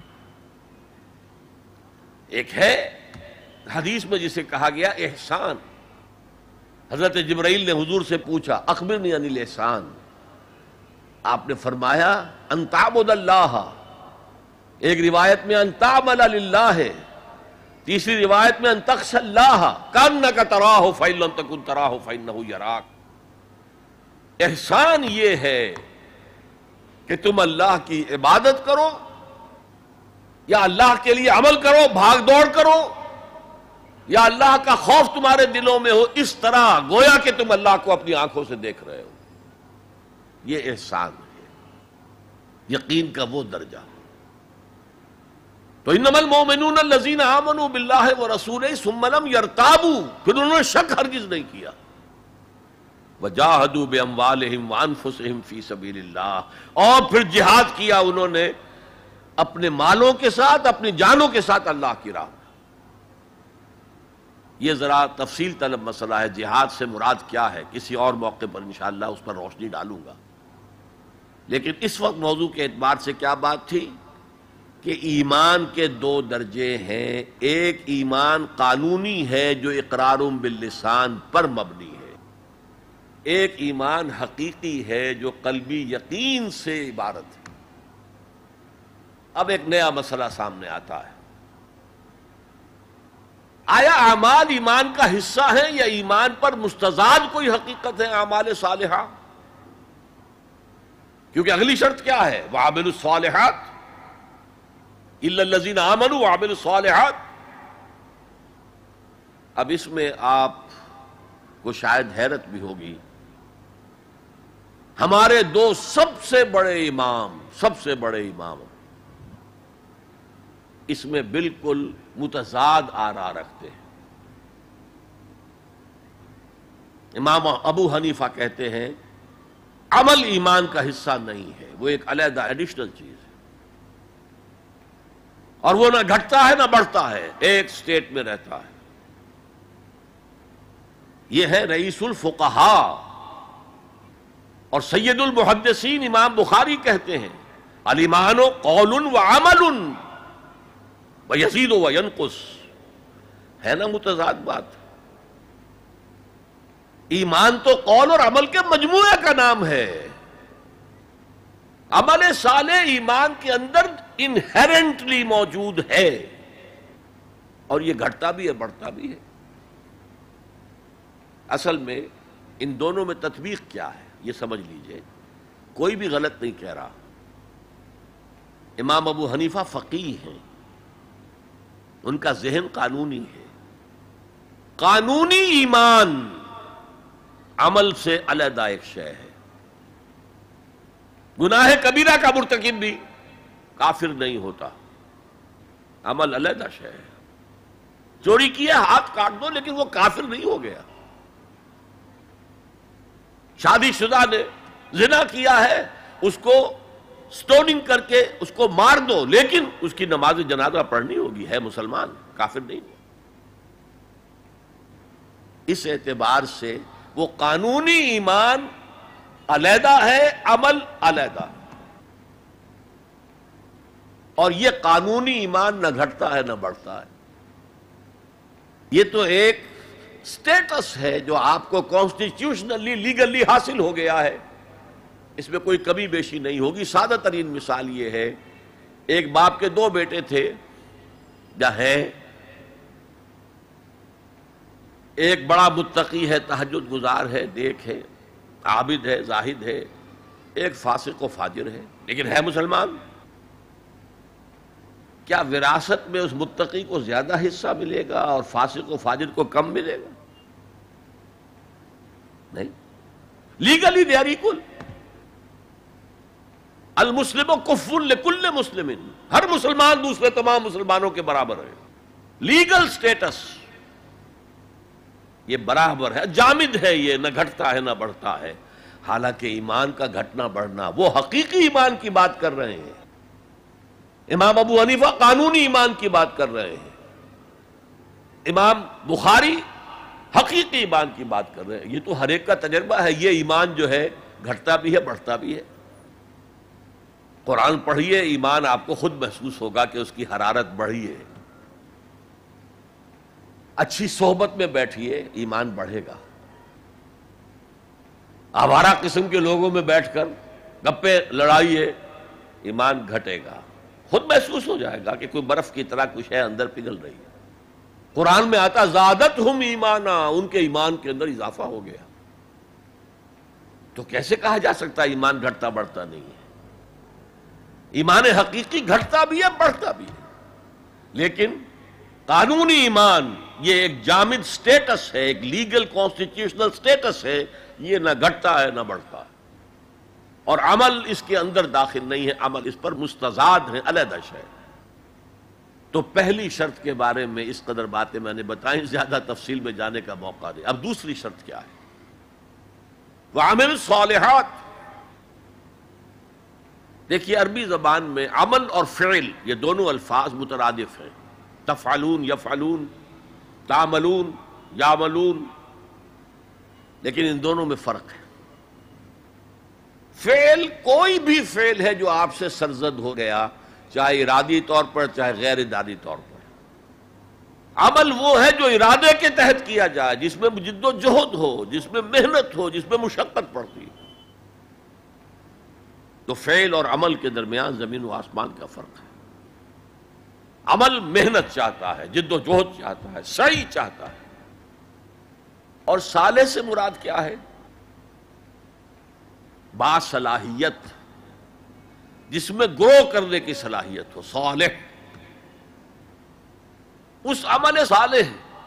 ایک ہے حدیث میں جسے کہا گیا احسان. حضرت جبرائیل نے حضور سے پوچھا اخبرنی عن الاحسان. آپ نے فرمایا ان تعبد اللہ. ایک روایت میں ان تعمل للہ ہے، تیسری روایت میں ان تخشى اللہ کانک تراہ فإن لم تکن تراہ فإنہ یراک. احسان یہ ہے کہ تم اللہ کی عبادت کرو یا اللہ کے لیے عمل کرو، بھاگ دوڑ کرو، یا اللہ کا خوف تمہارے دلوں میں ہو اس طرح گویا کہ تم اللہ کو اپنی آنکھوں سے دیکھ رہے ہو. یہ احسان ہے، یقین کا وہ درجہ. تو انما المؤمنون الذین آمنوا باللہ ورسولہ ثم لم یرتابوا، پھر انہوں نے شک ہرگز نہیں کیا. وجاہدوا باموالہم وانفسہم فی سبیل اللہ، اور پھر جہاد کیا انہوں نے اپنے مالوں کے ساتھ، اپنی جانوں کے ساتھ اللہ کی راہ میں. یہ ذرا تفصیل طلب مسئلہ ہے، جہاد سے مراد کیا ہے کسی اور موقع پر انشاءاللہ اس پر روشنی ڈالوں گا. لیکن اس وقت موضوع کے اعتبار سے کیا بات تھی کہ ایمان کے دو درجے ہیں. ایک ایمان قانونی ہے جو اقرار باللسان پر مبنی ہے، ایک ایمان حقیقی ہے جو قلبی یقین سے عبارت ہے. اب ایک نیا مسئلہ سامنے آتا ہے، آیا اعمال ایمان کا حصہ ہیں یا ایمان پر مستضاد کوئی حقیقت ہے اعمال صالحہ؟ کیونکہ اگلی شرط کیا ہے؟ وَعَمِلُوا الصَّالِحَاتِ إِلَّا الَّذِينَ آمَنُوا وَعَمِلُوا الصَّالِحَاتِ. اب اس میں آپ کو شاید حیرت بھی ہوگی، ہمارے دو سب سے بڑے امام سب سے بڑے امام اس میں بالکل متضاد آراء رکھتے ہیں. امام ابو حنیفہ کہتے ہیں عمل ایمان کا حصہ نہیں ہے، وہ ایک علیحدہ ایڈیشنل چیز ہے اور وہ نہ گھٹتا ہے نہ بڑھتا ہے، ایک سٹیٹ میں رہتا ہے. یہ ہے رئیس الفقہاء، اور سید المحدثین امام بخاری کہتے ہیں الایمان قول و عمل ویزید و ینقص. ہے نا متضاد بات؟ ایمان تو قول اور عمل کے مجموعے کا نام ہے. عمل صالح ایمان کے اندر انہیرنٹلی موجود ہے، اور یہ گھٹتا بھی ہے بڑھتا بھی ہے. اصل میں ان دونوں میں تطبیق کیا ہے یہ سمجھ لیجئے. کوئی بھی غلط نہیں کہہ رہا. امام ابو حنیفہ فقیہ ہیں، ان کا ذہن قانونی ہے. قانونی ایمان عمل سے علیحدہ ایک شے ہے. گناہ کبیرہ کا مرتکب بھی کافر نہیں ہوتا، عمل علیحدہ شے ہے. چوری کیا ہاتھ کاٹ دو لیکن وہ کافر نہیں ہو گیا. شادی شدہ نے زنا کیا ہے، اس کو سٹوننگ کر کے اس کو مار دو لیکن اس کی نماز جنازہ پڑھنی ہوگی، ہے مسلمان، کافر نہیں. اس اعتبار سے وہ قانونی ایمان علیحدہ ہے، عمل علیحدہ. اور یہ قانونی ایمان نہ گھٹتا ہے نہ بڑھتا ہے. یہ تو ایک سٹیٹس ہے جو آپ کو کانسٹیٹیوشنلی لیگلی حاصل ہو گیا ہے، اس میں کوئی کمی بیشی نہیں ہوگی. سادہ ترین مثال یہ ہے، ایک باپ کے دو بیٹے تھے یا ہیں، ایک بڑا متقی ہے، تہجد گزار ہے، نیک ہے، عابد ہے، زاہد ہے. ایک فاسق و فاجر ہے لیکن ہے مسلمان. کیا وراثت میں اس متقی کو زیادہ حصہ ملے گا اور فاسق و فاجر کو کم ملے گا؟ نہیں. Legally they are equal. المسلم کف لکل مسلم، ہر مسلمان دوسرے تمام مسلمانوں کے برابر ہے. لیگل سٹیٹس یہ برابر ہے، جامد ہے، یہ نہ گھٹتا ہے نہ بڑھتا ہے. حالانکہ ایمان کا گھٹنا بڑھنا وہ حقیقی ایمان کی بات کر رہے ہیں. امام ابو حنیفہ قانونی ایمان کی بات کر رہے ہیں، امام بخاری حقیقی ایمان کی بات کر رہے ہیں. یہ تو ہر ایک کا تجربہ ہے. یہ ایمان جو ہے گھٹتا بھی ہے بڑھتا بھی ہے. قرآن پڑھیے، ایمان آپ کو خود محسوس ہوگا کہ اس کی حرارت بڑھی ہے. اچھی صحبت میں بیٹھیے، ایمان بڑھے گا. آوارہ قسم کے لوگوں میں بیٹھ کر گپے لڑائیے، ایمان گھٹے گا. خود محسوس ہو جائے گا کہ کوئی برف کی طرح کچھ ہے اندر پگھل رہی ہے. قرآن میں آتا زادتہم ایمانا، ان کے ایمان کے اندر اضافہ ہو گیا. تو کیسے کہا جا سکتا ہے ایمان گھٹتا بڑھتا نہیں ہے؟ ایمان حقیقی گھٹتا بھی ہے بڑھتا بھی ہے. لیکن قانونی ایمان یہ ایک جامد سٹیٹس ہے، ایک لیگل کانسٹیٹیوشنل سٹیٹس ہے. یہ نہ گھٹتا ہے نہ بڑھتا ہے. اور عمل اس کے اندر داخل نہیں ہے، عمل اس پر مستضاد ہے، علیحدہ شے. تو پہلی شرط کے بارے میں اس قدر باتیں میں نے بتائیں، زیادہ تفصیل میں جانے کا موقع دیں. اب دوسری شرط کیا ہے؟ وَعَمِلُ الصَّالِحَاتِ. دیکھیے عربی زبان میں عمل اور فعل یہ دونوں الفاظ مترادف ہیں. تفعلون، یفعلون، تعملون، یعملون، لیکن ان دونوں میں فرق ہے. فعل کوئی بھی فعل ہے جو آپ سے سرزد ہو گیا، چاہے ارادی طور پر چاہے غیر ارادی طور پر. عمل وہ ہے جو ارادے کے تحت کیا جائے، جس میں جد و جہد ہو، جس میں محنت ہو، جس میں مشقت پڑتی. تو فعل اور عمل کے درمیان زمین و آسمان کا فرق ہے. عمل محنت چاہتا ہے، جد و جہد چاہتا ہے، سعی چاہتا ہے. اور صالح سے مراد کیا ہے؟ باصلاحیت، جس میں گرو کرنے کی صلاحیت ہو. صالح اس عمل صالح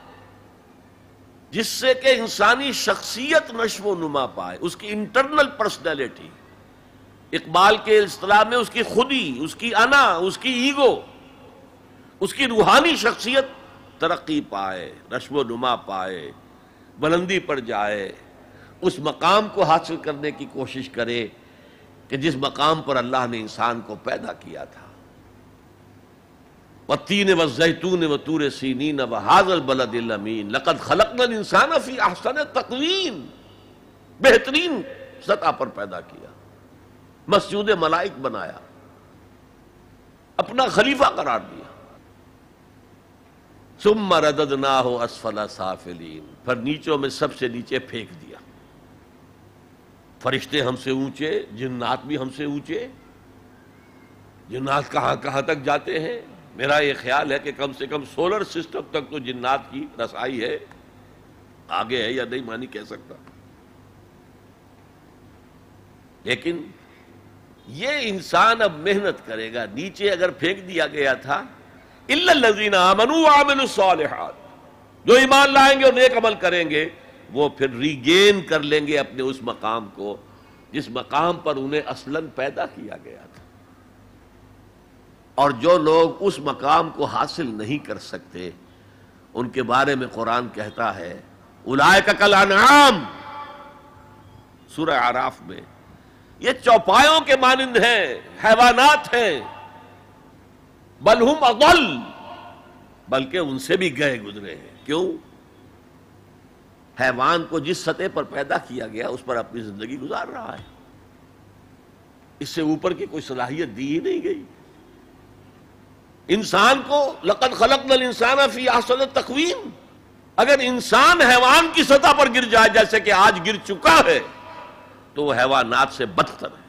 جس سے کہ انسانی شخصیت نشو و نما پائے، اس کی انٹرنل پرسنالٹی. اقبال کے اصطلاح میں اس کی خودی، اس کی انا، اس کی ایگو، اس کی روحانی شخصیت ترقی پائے، نشو و نما پائے، بلندی پر جائے، اس مقام کو حاصل کرنے کی کوشش کرے کہ جس مقام پر اللہ نے انسان کو پیدا کیا تھا. والتین والزیتون وطور سینین وہذا البلد الامین لقد خلقنا الانسان فی احسن تقویم، بہترین سطح پر پیدا کیا، مسجود ملائک بنایا، اپنا خلیفہ قرار دیا۔ ثم رددناہ اسفل سافلین، پھر نیچوں میں سب سے نیچے پھینک دیا۔ فرشتے ہم سے اونچے، جنات بھی ہم سے اونچے، جنات کہاں کہاں تک جاتے ہیں؟ میرا یہ خیال ہے کہ کم سے کم سولر سسٹم تک تو جنات کی رسائی ہے، آگے ہے یا نہیں میں نہیں کہہ سکتا۔ لیکن یہ انسان اب محنت کرے گا، نیچے اگر پھینک دیا گیا تھا الا الذین آمنوا وعملوا الصالحات، جو ایمان لائیں گے اور نیک عمل کریں گے وہ پھر ریگین کر لیں گے اپنے اس مقام کو جس مقام پر انہیں اصلاً پیدا کیا گیا تھا۔ اور جو لوگ اس مقام کو حاصل نہیں کر سکتے ان کے بارے میں قرآن کہتا ہے اولئک کالانعام، سورہ اعراف میں، یہ چوپایوں کے مانند ہیں، حیوانات ہیں، بل ہم اضل، بلکہ ان سے بھی گئے گزرے ہیں۔ کیوں؟ حیوان کو جس سطح پر پیدا کیا گیا اس پر اپنی زندگی گزار رہا ہے، اس سے اوپر کی کوئی صلاحیت دی ہی نہیں گئی۔ انسان کو لقد خلقنا الانسان فی احسن تقویم، اگر انسان حیوان کی سطح پر گر جائے جیسے کہ آج گر چکا ہے تو وہ حیوانات سے بدتر ہے۔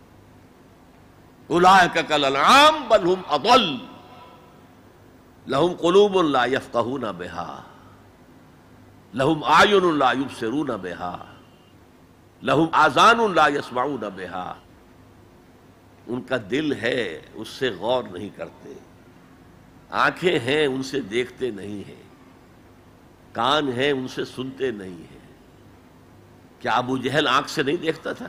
اولئک کالانعام بل ہم اضل لہم قلوب لا یفقہون بہا لہم اعین لا یبصرون بہا لہم آذان لا یسمعون بہا، ان کا دل ہے اس سے غور نہیں کرتے، آنکھیں ہیں ان سے دیکھتے نہیں ہیں، کان ہیں ان سے سنتے نہیں ہیں۔ کیا ابو جہل آنکھ سے نہیں دیکھتا تھا؟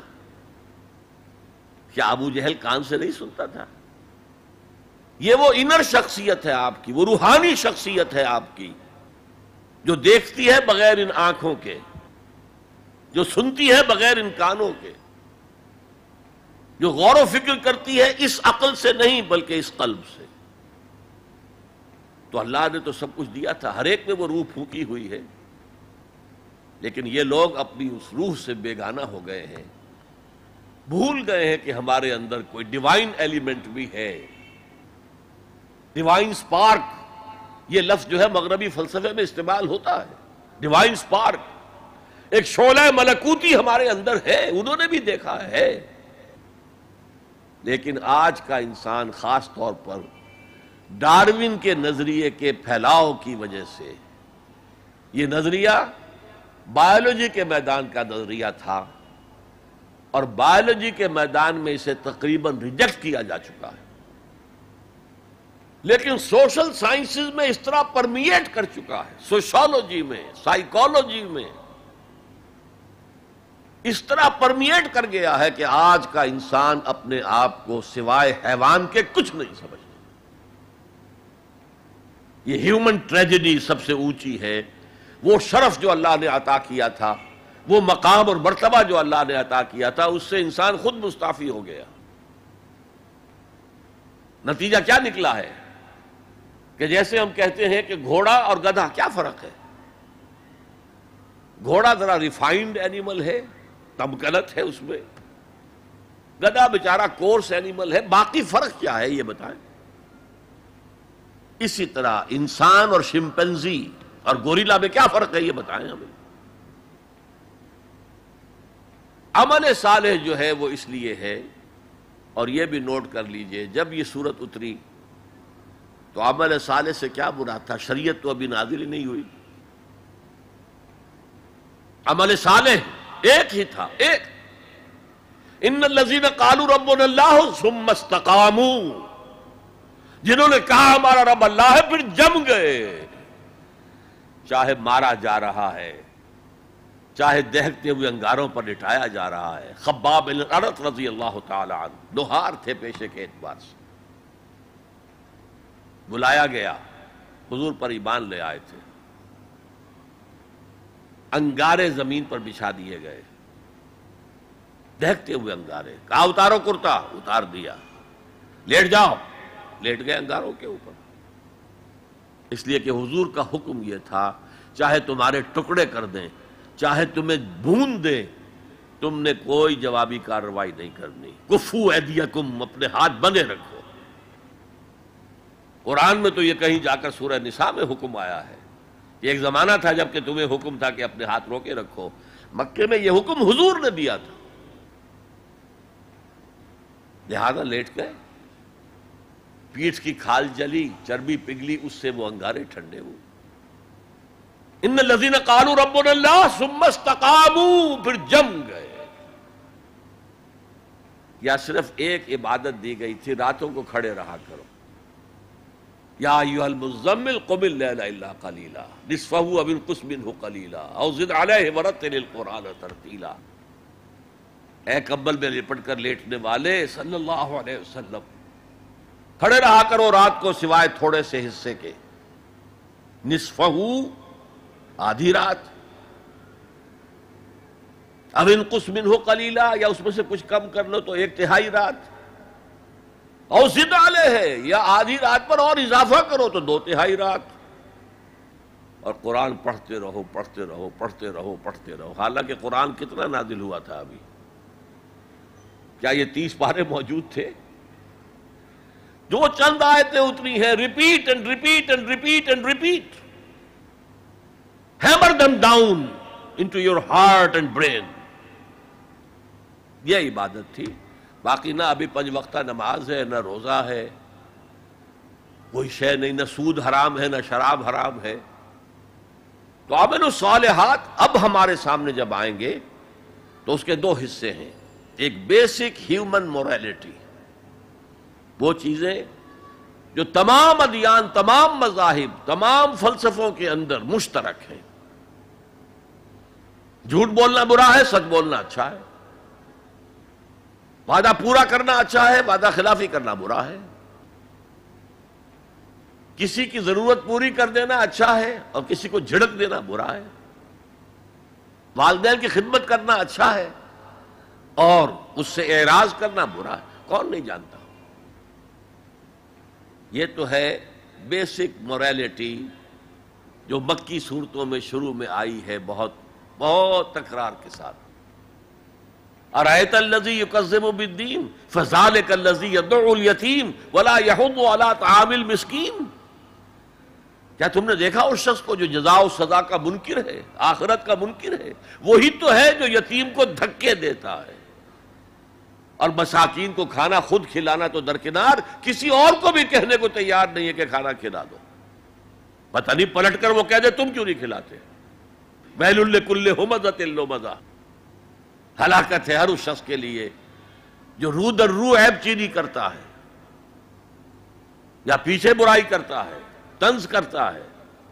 کیا ابو جہل کان سے نہیں سنتا تھا؟ یہ وہ انر شخصیت ہے آپ کی، وہ روحانی شخصیت ہے آپ کی، جو دیکھتی ہے بغیر ان آنکھوں کے، جو سنتی ہے بغیر ان کانوں کے، جو غور و فکر کرتی ہے اس عقل سے نہیں بلکہ اس قلب سے۔ تو اللہ نے تو سب کچھ دیا تھا، ہر ایک میں وہ روح پھونکی ہوئی ہے، لیکن یہ لوگ اپنی اس روح سے بیگانہ ہو گئے ہیں، بھول گئے ہیں کہ ہمارے اندر کوئی ڈیوائن ایلیمنٹ بھی ہے۔ ڈیوائن سپارک، یہ لفظ جو ہے مغربی فلسفے میں استعمال ہوتا ہے، ڈیوائن سپارک، ایک شعلہ ملکوتی ہمارے اندر ہے، انہوں نے بھی دیکھا ہے۔ لیکن آج کا انسان خاص طور پر ڈارون کے نظریے کے پھیلاؤ کی وجہ سے، یہ نظریہ بایولوجی کے میدان کا نظریہ تھا اور بایولوجی کے میدان میں اسے تقریباً ریجیکٹ کیا جا چکا ہے، لیکن سوشل سائنسز میں اس طرح پرمیٹ کر چکا ہے، سوشالوجی میں، سائیکالوجی میں اس طرح پرمیٹ کر گیا ہے کہ آج کا انسان اپنے آپ کو سوائے حیوان کے کچھ نہیں سمجھتا۔ یہ ہیومن ٹریجڈی سب سے اونچی ہے، وہ شرف جو اللہ نے عطا کیا تھا، وہ مقام اور مرتبہ جو اللہ نے عطا کیا تھا، اس سے انسان خود مستعفی ہو گیا۔ نتیجہ کیا نکلا ہے کہ جیسے ہم کہتے ہیں کہ گھوڑا اور گدھا کیا فرق ہے؟ گھوڑا ذرا ریفائنڈ اینیمل ہے، تمکنت ہے اس میں، گدھا بیچارہ کورس اینیمل ہے، باقی فرق کیا ہے یہ بتائیں؟ اسی طرح انسان اور شمپینزی اور گوریلا میں کیا فرق ہے یہ بتائیں ہمیں؟ عمل صالح جو ہے وہ اس لیے ہے، اور یہ بھی نوٹ کر لیجئے، جب یہ سورت اتری تو عمل صالح سے کیا مراد تھا؟ شریعت تو ابھی نازل ہی نہیں ہوئی، عمل صالح ایک ہی تھا، ایک ان الذین قالوا ربنا اللہ ثم استقاموا، جنہوں نے کہا ہمارا رب اللہ ہے پھر جم گئے، چاہے مارا جا رہا ہے، چاہے دہکتے ہوئے انگاروں پر لٹایا جا رہا ہے۔ خباب بن الارت رضی اللہ تعالی عنہ لوہار تھے پیشے کے اعتبار سے، بلایا گیا، حضور پر ایمان لے آئے تھے، انگارے زمین پر بچھا دیے گئے، دہکتے ہوئے انگارے، کہا اتارو کرتا، اتار دیا، لیٹ جاؤ، لیٹ گئے انگاروں کے اوپر، اس لیے کہ حضور کا حکم یہ تھا چاہے تمہارے ٹکڑے کر دیں، چاہے تمہیں بھون دیں، تم نے کوئی جوابی کارروائی نہیں کرنی. کفو ایدیکم، اپنے ہاتھ بندے رکھو. قرآن میں تو یہ کہیں جا کر سورہ نساء میں حکم آیا ہے کہ ایک زمانہ تھا جب کہ تمہیں حکم تھا کہ اپنے ہاتھ روکے رکھو. مکے میں یہ حکم حضور نے دیا تھا، لہذا لیٹ گئے. پیٹھ کی کھال جلی، چربی پگھلی، اس سے وہ انگارے ٹھنڈے ہوئے. ان الذین قالوا ربنا اللہ ثم استقاموا، پھر جم گئے. یا صرف ایک عبادت دی گئی تھی، راتوں کو کھڑے رہا کرو. یا ایھا المزمل قم اللیل الا قلیلا نصفہ او انقص منہ قلیلا او زد علیہ ورتل القرآن ترتیلا. اے کمبل میں لپٹ کر لیٹنے والے صلی اللہ علیہ وسلم، کھڑے رہا کرو رات کو سوائے تھوڑے سے حصے کے. نصفہ، آدھی رات، اب انقص منہ قلیلا، یا اس میں سے کچھ کم کر لو تو ایک تہائی رات. اور زد علیہ ہے، یا آدھی رات پر اور اضافہ کرو تو دو تہائی رات. اور قرآن پڑھتے رہو پڑھتے رہو پڑھتے رہو پڑھتے رہو. حالانکہ قرآن کتنا نازل ہوا تھا ابھی؟ کیا یہ تیس پارے موجود تھے؟ جو چند آیتیں اتری ہیں، repeat and repeat and repeat and repeat. Hammer them down into your heart and brain. یہ عبادت تھی. باقی نہ ابھی پنج وقتہ نماز ہے، نہ روزہ ہے، کوئی شے نہیں، نہ سود حرام ہے، نہ شراب حرام ہے. تو عمل الصالحات اب ہمارے سامنے جب آئیں گے تو اس کے دو حصے ہیں. ایک بیسک ہیومن موریلٹی، وہ چیزیں جو تمام ادیان، تمام مذاہب، تمام فلسفوں کے اندر مشترک ہیں. جھوٹ بولنا برا ہے، سچ بولنا اچھا ہے. وعدہ پورا کرنا اچھا ہے، وعدہ خلافی کرنا برا ہے. کسی کی ضرورت پوری کر دینا اچھا ہے اور کسی کو جھڑک دینا برا ہے. والدین کی خدمت کرنا اچھا ہے اور اس سے اعراض کرنا برا ہے. کون نہیں جانتا؟ یہ تو ہے بیسک موریلٹی جو مکی صورتوں میں شروع میں آئی ہے، بہت بہت تکرار کے ساتھ. ارأیت الذی یکذب بالدین فذلک الذی یدعو الیتیم ولا یحض علی طعام المسکین. کیا تم نے دیکھا اس شخص کو جو جزا و سزا کا منکر ہے، آخرت کا منکر ہے؟ وہی تو ہے جو یتیم کو دھکے دیتا ہے اور مساکین کو کھانا خود کھلانا تو درکنار، کسی اور کو بھی کہنے کو تیار نہیں ہے کہ کھانا کھلا دو. پتہ نہیں پلٹ کر وہ کہہ دے تم کیوں نہیں کھلاتے. ویل لکل ہمزۃ لمزہ، ہلاکت ہے ہر اس شخص کے لیے جو رو در رو عیب چینی کرتا ہے یا پیچھے برائی کرتا ہے، طنز کرتا ہے.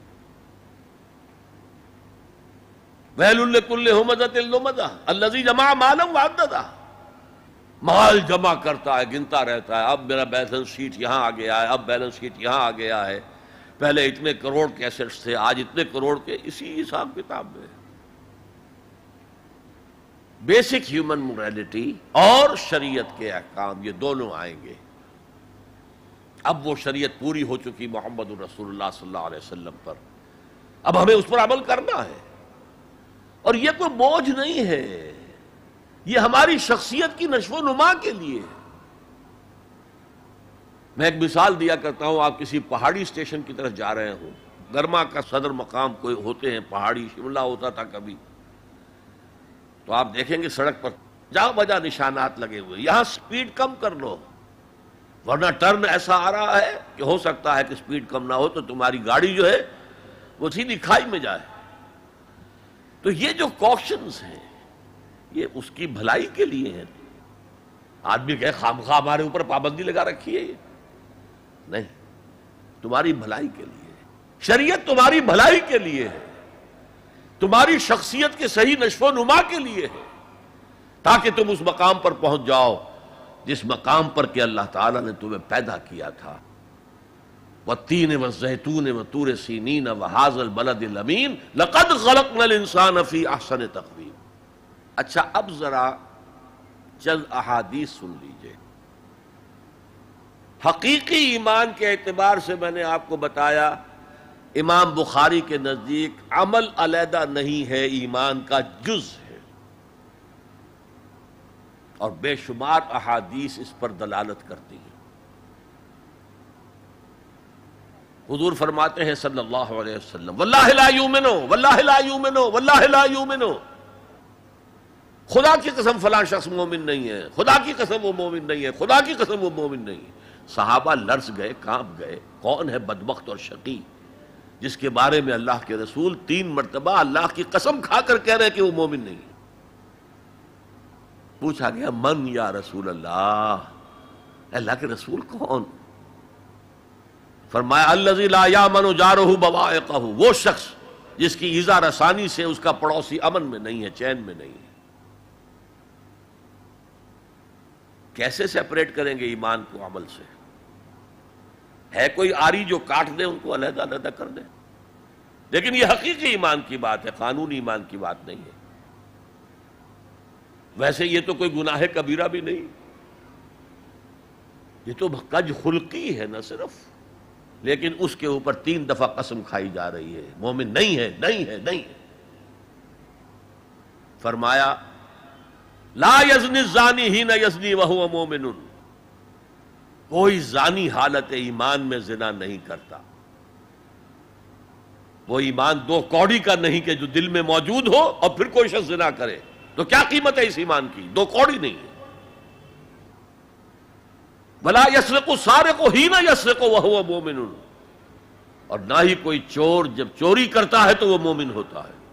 ویل لکل ہمزۃ لمزہ الذی جمع مالا وعددہ، مال جمع کرتا ہے، گنتا رہتا ہے. اب میرا بیلنس شیٹ یہاں آ گیا ہے، اب بیلنس شیٹ یہاں آ گیا ہے، پہلے اتنے کروڑ کے ایسٹس تھے، آج اتنے کروڑ کے. اسی حساب کتاب میں بیسک ہیومن موریلٹی اور شریعت کے احکام، یہ دونوں آئیں گے. اب وہ شریعت پوری ہو چکی محمد رسول اللہ صلی اللہ علیہ وسلم پر، اب ہمیں اس پر عمل کرنا ہے. اور یہ کوئی بوجھ نہیں ہے، یہ ہماری شخصیت کی نشو و نما کے لیے ہے. میں ایک مثال دیا کرتا ہوں. آپ کسی پہاڑی اسٹیشن کی طرف جا رہے ہوں، گرما کا صدر مقام کوئی ہوتے ہیں، پہاڑی شملہ ہوتا تھا کبھی، تو آپ دیکھیں گے سڑک پر جا بجا نشانات لگے ہوئے، یہاں سپیڈ کم کر لو ورنہ ٹرن ایسا آ رہا ہے کہ ہو سکتا ہے کہ سپیڈ کم نہ ہو تو تمہاری گاڑی جو ہے وہ سیدھی کھائی میں جائے. تو یہ جو کوشنز ہیں یہ اس کی بھلائی کے لیے ہے. آدمی کہے خام خواہ ہمارے اوپر پابندی لگا رکھی ہے، یہ نہیں، تمہاری بھلائی کے لیے. شریعت تمہاری بھلائی کے لیے ہے، تمہاری شخصیت کے صحیح نشو و نما کے لیے ہے، تاکہ تم اس مقام پر پہنچ جاؤ جس مقام پر کہ اللہ تعالیٰ نے تمہیں پیدا کیا تھا. والتین والزیتون وطور سینین وہذا البلد الامین لقد خلقنا الانسان فی احسن تقویم. اچھا اب ذرا چند احادیث سن لیجئے. حقیقی ایمان کے اعتبار سے میں نے آپ کو بتایا امام بخاری کے نزدیک عمل علیحدہ نہیں ہے، ایمان کا جز ہے، اور بے شمار احادیث اس پر دلالت کرتی ہیں۔ حضور فرماتے ہیں صلی اللہ علیہ وسلم واللہ لا یؤمنو واللہ لا یؤمنو واللہ لا یؤمنو، خدا کی قسم فلاں شخص مومن نہیں ہے، خدا کی قسم وہ مومن نہیں ہے، خدا کی قسم وہ مومن نہیں ہے۔ صحابہ لرز گئے، کانپ گئے، کون ہے بدبخت اور شقی جس کے بارے میں اللہ کے رسول تین مرتبہ اللہ کی قسم کھا کر کہہ رہے کہ وہ مومن نہیں ہے؟ پوچھا گیا من یا رسول اللہ، اللہ کے رسول کون؟ فرمایا الذی لا یامن جارہ بوائقہ، وہ شخص جس کی ایذا رسانی سے اس کا پڑوسی امن میں نہیں ہے، چین میں نہیں ہے۔ کیسے سیپریٹ کریں گے ایمان کو عمل سے؟ ہے کوئی آری جو کاٹ دے ان کو علیحدہ علیحدہ کر دے؟ لیکن یہ حقیقی ایمان کی بات ہے، قانونی ایمان کی بات نہیں ہے۔ ویسے یہ تو کوئی گناہ کبیرہ بھی نہیں، یہ تو کج خلقی ہے نہ صرف، لیکن اس کے اوپر تین دفعہ قسم کھائی جا رہی ہے مومن نہیں ہے، نہیں ہے، نہیں ہے۔ فرمایا لا یزنی الزانی حین یزنی وہو مومن، کوئی زانی حالت ایمان میں زنا نہیں کرتا۔ وہ ایمان دو کوڑی کا نہیں کہ جو دل میں موجود ہو اور پھر کوئی شخص زنا کرے، تو کیا قیمت ہے اس ایمان کی؟ دو کوڑی نہیں ہے۔ ولا یسرق السارق حین یسرق وہو مومن، اور نہ ہی کوئی چور جب چوری کرتا ہے تو وہ مومن ہوتا ہے۔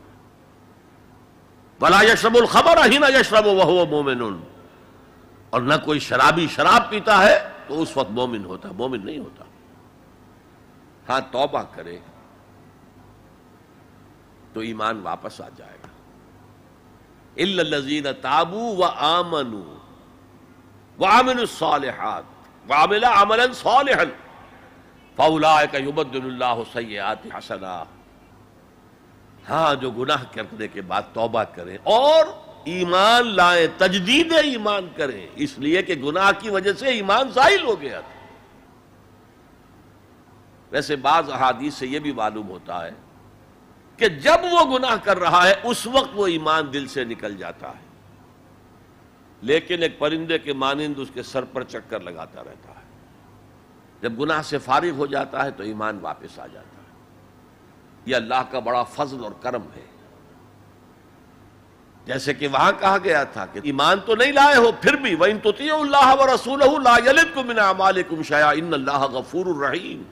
ولا یشرب الخمر حین یشرب وہو مومن، اور نہ کوئی شرابی شراب پیتا ہے تو اس وقت مومن ہوتا ہے، مومن نہیں ہوتا۔ ہاں توبہ کرے تو ایمان واپس آ جائے گا۔ الا الذین تابوا وآمنوا وعملوا الصالحات وعمل عملا صالحا فاولئک یبدل اللہ سیئات حسنات، ہاں جو گناہ کرنے کے بعد توبہ کریں اور ایمان لائیں، تجدید ایمان کریں، اس لیے کہ گناہ کی وجہ سے ایمان زائل ہو گیا تھا۔ ویسے بعض احادیث سے یہ بھی معلوم ہوتا ہے کہ جب وہ گناہ کر رہا ہے اس وقت وہ ایمان دل سے نکل جاتا ہے، لیکن ایک پرندے کے مانند اس کے سر پر چکر لگاتا رہتا ہے۔ جب گناہ سے فارغ ہو جاتا ہے تو ایمان واپس آ جاتا ہے۔ یہ اللہ کا بڑا فضل اور کرم ہے۔ جیسے کہ وہاں کہا گیا تھا کہ ایمان تو نہیں لائے ہو پھر بھی وَإِن تُطِيعُوا اللَّهَ وَرَسُولَهُ لَا يَلِدْكُم مِّنْ أَعْمَالِكُمْ شَيْئًا إِنَّ اللَّهَ غَفُورٌ رَحِيمٌ،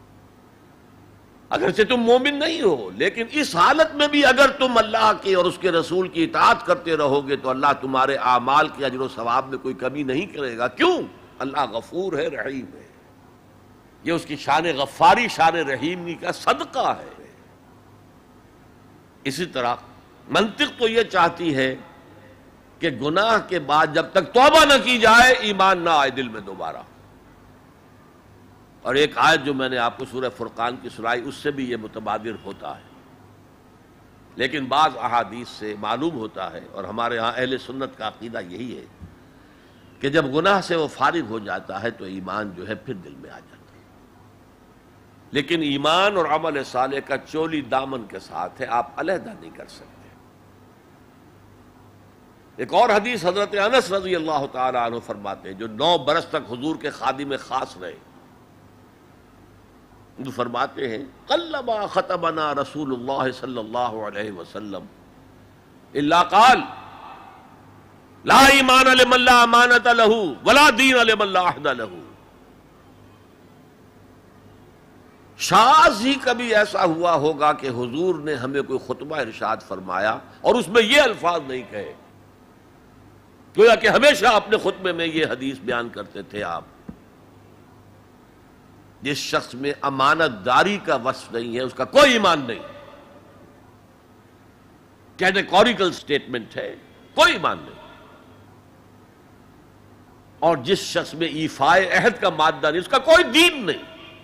اگرچہ تم مومن نہیں ہو لیکن اس حالت میں بھی اگر تم اللہ کی اور اس کے رسول کی اطاعت کرتے رہو گے تو اللہ تمہارے اعمال کے اجر و ثواب میں کوئی کمی نہیں کرے گا۔ کیوں؟ اللہ غفور ہے، رحیم ہے۔ یہ اس کی شان غفاری، شان رحیمی کا صدقہ ہے۔ اسی طرح منطق تو یہ چاہتی ہے کہ گناہ کے بعد جب تک توبہ نہ کی جائے ایمان نہ آئے دل میں دوبارہ۔ اور ایک آیت جو میں نے آپ کو سورہ فرقان کی سنائی اس سے بھی یہ متبادر ہوتا ہے، لیکن بعض احادیث سے معلوم ہوتا ہے، اور ہمارے ہاں اہل سنت کا عقیدہ یہی ہے کہ جب گناہ سے وہ فارغ ہو جاتا ہے تو ایمان جو ہے پھر دل میں آ جاتا ہے۔ لیکن ایمان اور عمل صالح کا چولی دامن کے ساتھ ہے، آپ علیحدہ نہیں کر سکتے۔ ایک اور حدیث حضرت انس رضی اللہ تعالی عنہ فرماتے ہیں، جو نو برس تک حضور کے خادم خاص رہے، جو فرماتے ہیں قلما خطبنا رسول اللہ صلی اللہ علیہ وسلم الا قال لا ایمان لمن لا امانۃ له ولا دین لمن لا عہد له۔ شاذ ہی کبھی ایسا ہوا ہوگا کہ حضور نے ہمیں کوئی خطبہ ارشاد فرمایا اور اس میں یہ الفاظ نہیں کہے، گویا کہ ہمیشہ اپنے خطبے میں یہ حدیث بیان کرتے تھے آپ، جس شخص میں امانت داری کا وصف نہیں ہے اس کا کوئی ایمان نہیں، کیٹیگوریکل سٹیٹمنٹ ہے، کوئی ایمان نہیں۔ اور جس شخص میں ایفائے عہد کا مادہ نہیں اس کا کوئی دین نہیں۔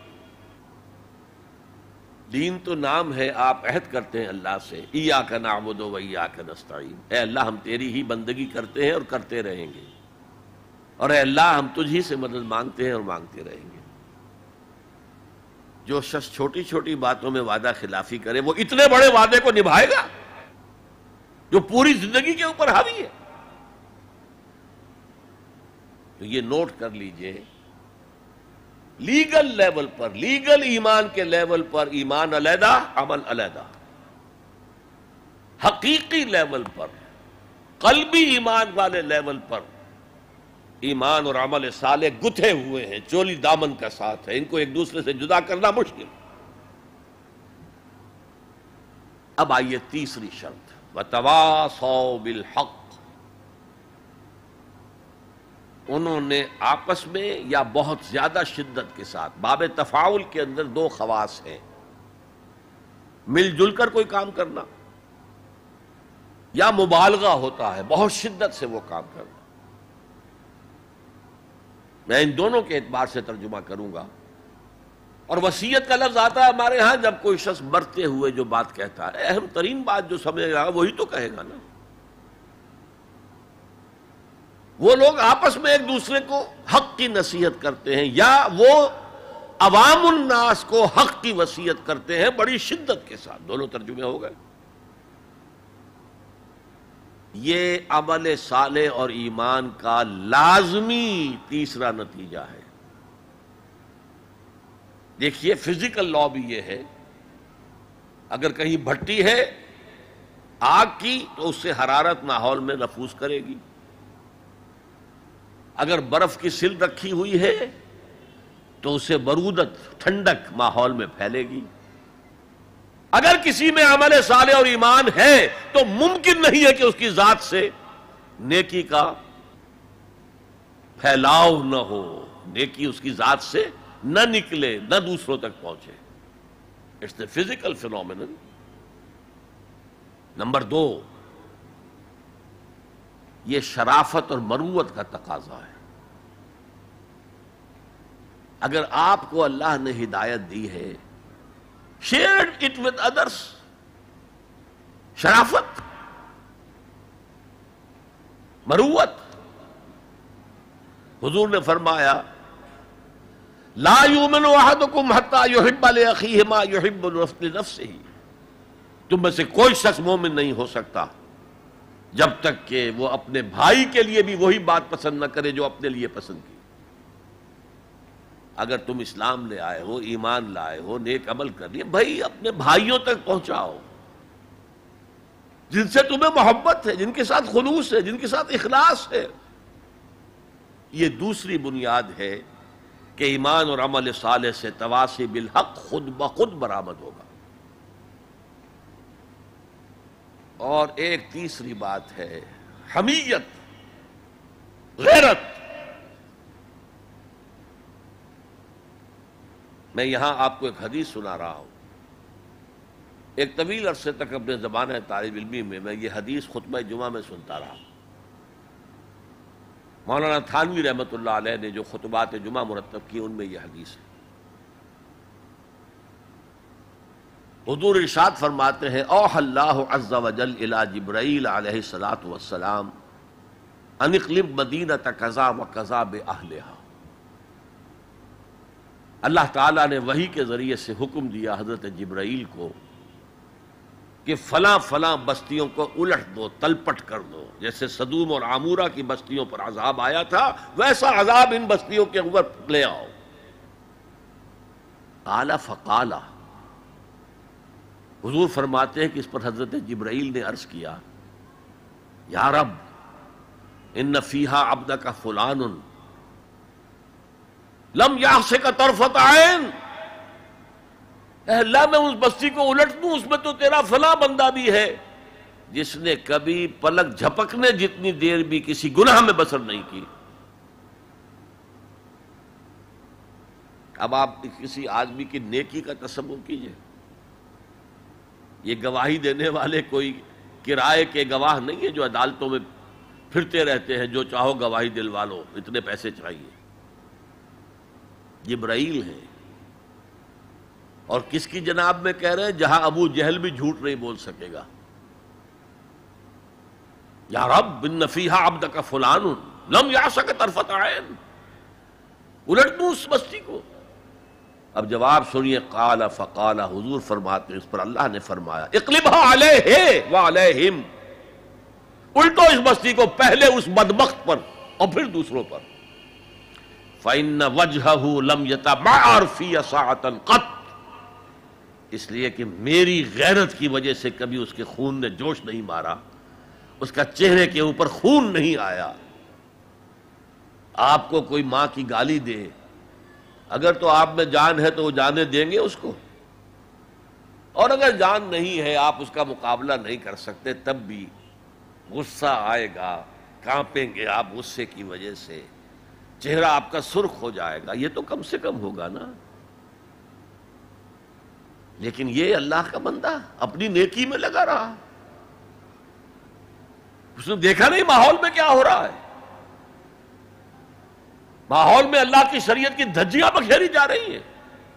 دین تو نام ہے، آپ عہد کرتے ہیں اللہ سے ایاک نعبد و ایاک نستعین، اے اللہ ہم تیری ہی بندگی کرتے ہیں اور کرتے رہیں گے، اور اے اللہ ہم تجھ ہی سے مدد مانگتے ہیں اور مانگتے رہیں گے۔ جو شخص چھوٹی چھوٹی باتوں میں وعدہ خلافی کرے وہ اتنے بڑے وعدے کو نبھائے گا جو پوری زندگی کے اوپر حاوی ہے؟ تو یہ نوٹ کر لیجئے، لیگل لیول پر، لیگل ایمان کے لیول پر ایمان علیحدہ، عمل علیحدہ، حقیقی لیول پر، قلبی ایمان والے لیول پر ایمان اور عمل صالح گتھے ہوئے ہیں، چولی دامن کا ساتھ ہے، ان کو ایک دوسرے سے جدا کرنا مشکل۔ اب آئیے تیسری شرط، وَتَوَاصَوْا بِالْحَقِّ، انہوں نے آپس میں یا بہت زیادہ شدت کے ساتھ، باب تفاعل کے اندر دو خواص ہیں، مل جل کر کوئی کام کرنا یا مبالغہ ہوتا ہے، بہت شدت سے وہ کام کرنا۔ میں ان دونوں کے اعتبار سے ترجمہ کروں گا، اور وصیت کا لفظ آتا ہے ہمارے ہاں جب کوئی شخص مرتے ہوئے جو بات کہتا ہے، اہم ترین بات جو سمجھے گا وہی تو کہے گا نا۔ وہ لوگ آپس میں ایک دوسرے کو حق کی نصیحت کرتے ہیں یا وہ عوام الناس کو حق کی وصیت کرتے ہیں بڑی شدت کے ساتھ، دونوں ترجمے ہو گئے۔ یہ عمل صالح اور ایمان کا لازمی تیسرا نتیجہ ہے۔ دیکھیے فزیکل لا بھی یہ ہے، اگر کہیں بھٹی ہے آگ کی تو اس سے حرارت ماحول میں نفوذ کرے گی، اگر برف کی سل رکھی ہوئی ہے تو اسے برودت، ٹھنڈک ماحول میں پھیلے گی۔ اگر کسی میں عمل صالح اور ایمان ہے تو ممکن نہیں ہے کہ اس کی ذات سے نیکی کا پھیلاؤ نہ ہو، نیکی اس کی ذات سے نہ نکلے، نہ دوسروں تک پہنچے۔ It's a physical phenomenon. Number دو، یہ شرافت اور مروت کا تقاضا ہے۔ اگر آپ کو اللہ نے ہدایت دی ہے، شیئر اٹ ود ادرس۔ شرافت، مروت۔ حضور نے فرمایا لا یؤمن احدکم حتی یحب لاخیہ ما یحب لنفسہ، تم میں سے کوئی شخص مومن نہیں ہو سکتا جب تک کہ وہ اپنے بھائی کے لیے بھی وہی بات پسند نہ کرے جو اپنے لیے پسند کی۔ اگر تم اسلام لے آئے ہو، ایمان لائے ہو، نیک عمل کر لیے، بھائی اپنے بھائیوں تک پہنچاؤ جن سے تمہیں محبت ہے، جن کے ساتھ خلوص ہے، جن کے ساتھ اخلاص ہے۔ یہ دوسری بنیاد ہے کہ ایمان اور عمل صالح سے تواصی بالحق خود بخود برآمد ہوگا۔ اور ایک تیسری بات ہے حمیت، غیرت۔ میں یہاں آپ کو ایک حدیث سنا رہا ہوں۔ ایک طویل عرصے تک اپنے زمانہ طالب علمی میں میں یہ حدیث خطبہ جمعہ میں سنتا رہا۔ مولانا تھانوی رحمۃ اللہ علیہ نے جو خطبات جمعہ مرتب کی ان میں یہ حدیث ہے۔ حضور ارشاد فرماتے ہیں اوحى اللہ عز وجل الی جبرائیل علیہ الصلاۃ والسلام ان اقلب مدینۃ کذا وکذا باہلھا۔ اللہ تعالیٰ نے وحی کے ذریعے سے حکم دیا حضرت جبرائیل کو کہ فلاں فلاں بستیوں کو الٹ دو، تلپٹ کر دو۔ جیسے سدوم اور عامورہ کی بستیوں پر عذاب آیا تھا ویسا عذاب ان بستیوں کے اوپر لے آؤ۔ قال فقال، حضور فرماتے ہیں کہ اس پر حضرت جبرائیل نے عرض کیا یا رب ان فیہا عبدک فلان لم یعصک طرفۃ عین۔ اے اللہ میں اس بستی کو الٹ دوں، اس میں تو تیرا فلاں بندہ بھی ہے جس نے کبھی پلک جھپکنے جتنی دیر بھی کسی گناہ میں بسر نہیں کی۔ اب آپ کسی آدمی کی نیکی کا تصور کیجئے، یہ گواہی دینے والے کوئی کرائے کے گواہ نہیں ہے جو عدالتوں میں پھرتے رہتے ہیں، جو چاہو گواہی دلوا لو، اتنے پیسے چاہیے۔ جبرائیل ہے، اور کس کی جناب میں کہہ رہے ہیں؟ جہاں ابو جہل بھی جھوٹ نہیں بول سکے گا۔ یا رب ان فیہا عبدک فلان لم یعصک طرفۃ عین، الٹ دوں اس بستی کو۔ اب جواب سنیے، قال فقال، حضور فرماتے ہیں اس پر اللہ نے فرمایا اقلبها علیہ وعلیہم، الٹو اس بستی کو پہلے اس بدبخت پر اور پھر دوسروں پر. فإن وجهه لم يتبعر في ساعة قط، اس لیے کہ میری غیرت کی وجہ سے کبھی اس کے خون نے جوش نہیں مارا، اس کا چہرے کے اوپر خون نہیں آیا. آپ کو کوئی ماں کی گالی دے، اگر تو آپ میں جان ہے تو وہ جانے دیں گے اس کو، اور اگر جان نہیں ہے آپ اس کا مقابلہ نہیں کر سکتے تب بھی غصہ آئے گا، کانپیں گے آپ غصے کی وجہ سے، چہرہ آپ کا سرخ ہو جائے گا، یہ تو کم سے کم ہوگا نا. لیکن یہ اللہ کا بندہ اپنی نیکی میں لگا رہا، اس نے دیکھا نہیں ماحول میں کیا ہو رہا ہے. ماحول میں اللہ کی شریعت کی دھجیاں بکھیری جا رہی ہیں،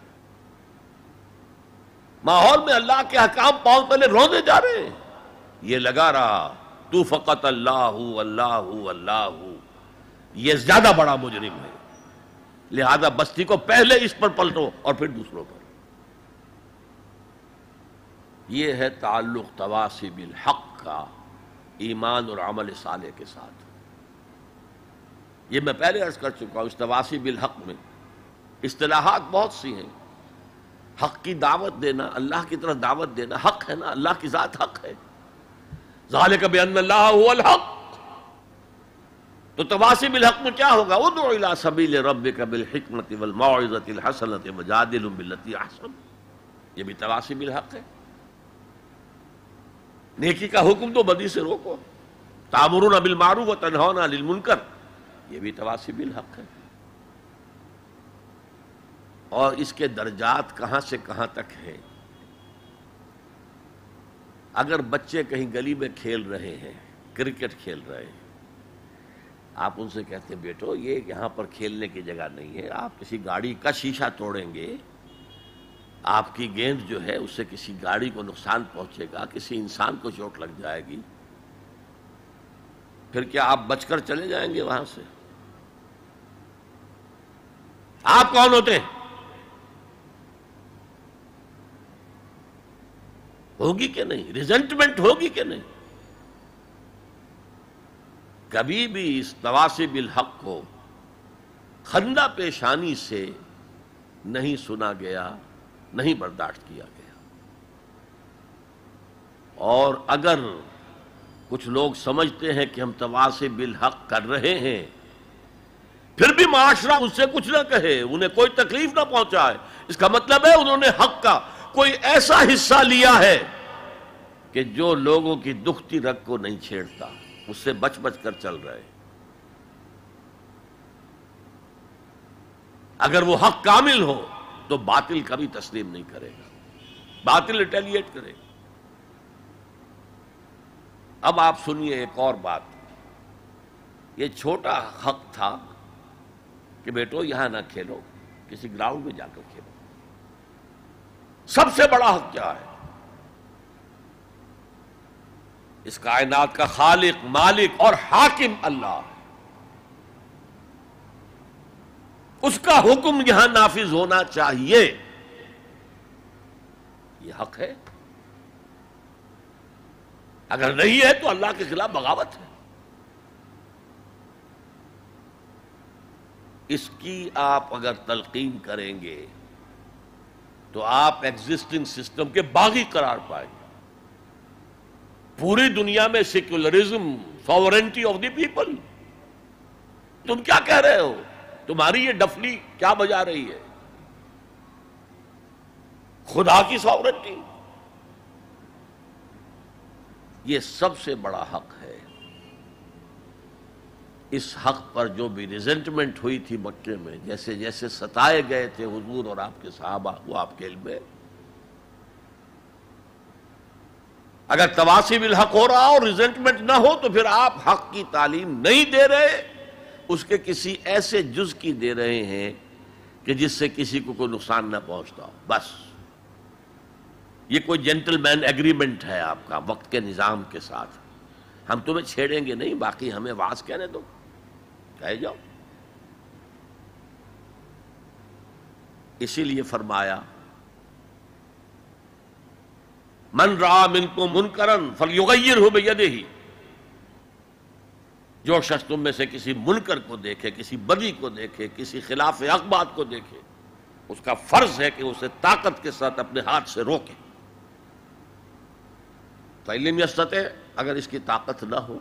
ماحول میں اللہ کے احکام پاؤں پہلے روندے جا رہے ہیں. یہ لگا رہا تو فقط اللہ اللہ اللہ، یہ زیادہ بڑا مجرم ہے، لہذا بستی کو پہلے اس پر پلٹو اور پھر دوسروں پر. یہ ہے تعلق تواصی بالحق کا ایمان اور عمل صالح کے ساتھ. یہ میں پہلے عرض کر چکا ہوں، اس تواصی بالحق میں اصطلاحات بہت سی ہیں. حق کی دعوت دینا، اللہ کی طرف دعوت دینا حق ہے نا، اللہ کی ذات حق ہے. ذالک بأن اللہ هو الحق. تو تواصی بالحق میں کیا ہوگا؟ ادعو الی سبیل ربک بالحکمۃ والموعظۃ الحسنۃ وجادلہم باللتی احسن. یہ بھی تواصی بالحق ہے. نیکی کا حکم تو بدی سے روکو، تأمرون بالمعروف وتنہون عن المنکر، یہ بھی تواصی بالحق ہے. اور اس کے درجات کہاں سے کہاں تک ہیں. اگر بچے کہیں گلی میں کھیل رہے ہیں، کرکٹ کھیل رہے ہیں، آپ ان سے کہتے ہیں بیٹو یہ یہاں پر کھیلنے کی جگہ نہیں ہے، آپ کسی گاڑی کا شیشہ توڑیں گے، آپ کی گیند جو ہے اس سے کسی گاڑی کو نقصان پہنچے گا، کسی انسان کو چوٹ لگ جائے گی، پھر کیا آپ بچ کر چلے جائیں گے وہاں سے؟ آپ کون ہوتے ہیں؟ ہوگی کہ نہیں؟ ریزنٹمنٹ ہوگی کہ نہیں؟ کبھی بھی اس تواصی بالحق کو خندہ پیشانی سے نہیں سنا گیا، نہیں برداشت کیا گیا. اور اگر کچھ لوگ سمجھتے ہیں کہ ہم تواصی بالحق کر رہے ہیں، پھر بھی معاشرہ اس سے کچھ نہ کہے، انہیں کوئی تکلیف نہ پہنچائے، اس کا مطلب ہے انہوں نے حق کا کوئی ایسا حصہ لیا ہے کہ جو لوگوں کی دکھتی رگ کو نہیں چھیڑتا، اس سے بچ بچ کر چل رہے. اگر وہ حق کامل ہو تو باطل کبھی تسلیم نہیں کرے گا، باطل ریٹیلیٹ کرے گا. اب آپ سنیے ایک اور بات. یہ چھوٹا حق تھا کہ بیٹو یہاں نہ کھیلو، کسی گراؤنڈ میں جا کر کھیلو. سب سے بڑا حق کیا ہے؟ اس کائنات کا خالق، مالک اور حاکم اللہ ہے. اس کا حکم یہاں نافذ ہونا چاہیے، یہ حق ہے. اگر نہیں ہے تو اللہ کے خلاف بغاوت ہے. اس کی آپ اگر تلقین کریں گے تو آپ ایگزسٹنگ سسٹم کے باغی قرار پائیں گے. پوری دنیا میں secularism, sovereignty of the people, تم کیا کہہ رہے ہو؟ تمہاری یہ ڈفلی کیا بجا رہی ہے؟ خدا کی ساورنٹی، یہ سب سے بڑا حق ہے. اس حق پر جو بھی ریزنٹمنٹ ہوئی تھی مکے میں، جیسے جیسے ستائے گئے تھے حضور اور آپ کے صحابہ، وہ آپ کے علم میں. اگر تواصی بالحق ہو رہا اور ریزنٹمنٹ نہ ہو تو پھر آپ حق کی تعلیم نہیں دے رہے، اس کے کسی ایسے جز کی دے رہے ہیں کہ جس سے کسی کو کوئی نقصان نہ پہنچتا ہو. بس یہ کوئی جینٹل مین ایگریمنٹ ہے آپ کا وقت کے نظام کے ساتھ. ہم تمہیں چھیڑیں گے نہیں، باقی ہمیں واز کہنے دو، کہے جاؤ. اسی لیے فرمایا من رأى منکم منکرا فلیغیرہ بیدہ، جو شخص تم میں سے کسی منکر کو دیکھے، کسی بدی کو دیکھے، کسی خلاف حق بات کو دیکھے، اس کا فرض ہے کہ اسے طاقت کے ساتھ اپنے ہاتھ سے روکے۔ فَإِن لَمْ يَسْتَطِعْ، اگر اس کی طاقت نہ ہو،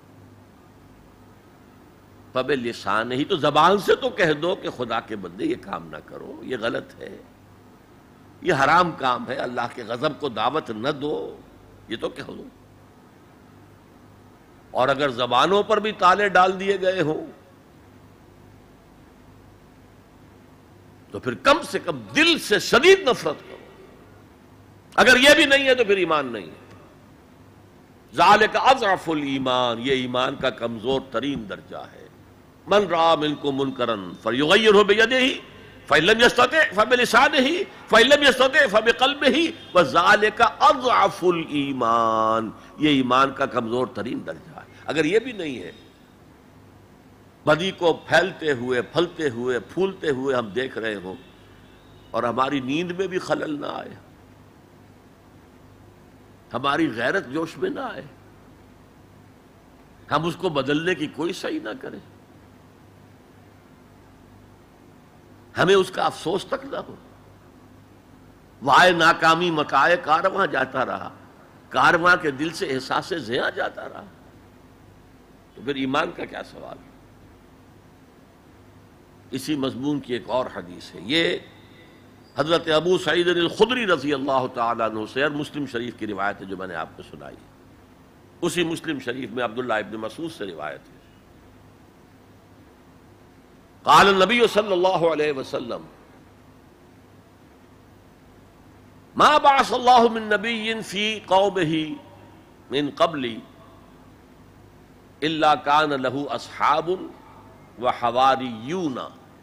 فَبِلِسَانِهِ، ہی تو زبان سے تو کہہ دو کہ خدا کے بندے یہ کام نہ کرو، یہ غلط ہے، یہ حرام کام ہے، اللہ کے غضب کو دعوت نہ دو، یہ تو کہہ دو۔ اور اگر زبانوں پر بھی تالے ڈال دیے گئے ہوں تو پھر کم سے کم دل سے شدید نفرت کرو۔ اگر یہ بھی نہیں ہے تو پھر ایمان نہیں ہے۔ ذالک اضعف الایمان، یہ ایمان کا کمزور ترین درجہ ہے۔ من رأى منکم منکرا فلیغیرہ بیدہ، فإن لم يستطع فبلسانہ، فإن لم يستطع فبقلبہ، وذالک اضعف الایمان، یہ ایمان کا کمزور ترین درجہ ہے۔ اگر یہ بھی نہیں ہے، بدی کو پھیلتے ہوئے، پھلتے ہوئے، پھولتے ہوئے ہم دیکھ رہے ہوں اور ہماری نیند میں بھی خلل نہ آئے، ہماری غیرت جوش میں نہ آئے، ہم اس کو بدلنے کی کوئی صحیح نہ کریں، ہمیں اس کا افسوس تک نہ ہو، وائے ناکامی مکائے کارواں جاتا رہا، کارواں کے دل سے احساس زیاں جاتا رہا، تو پھر ایمان کا کیا سوال ہے؟ اسی مضمون کی ایک اور حدیث ہے، یہ حضرت ابو سعید الخدری رضی اللہ تعالیٰ عنہ سے، اور مسلم شریف کی روایت ہے جو میں نے آپ کو سنائی، اسی مسلم شریف میں عبداللہ ابن مسعود سے روایت ہے۔ قال النبی صلی اللہ علیہ وسلم ما بعث اللہ من نبی فی قومہ من قبلی الا کان لہ اصحاب وحواریون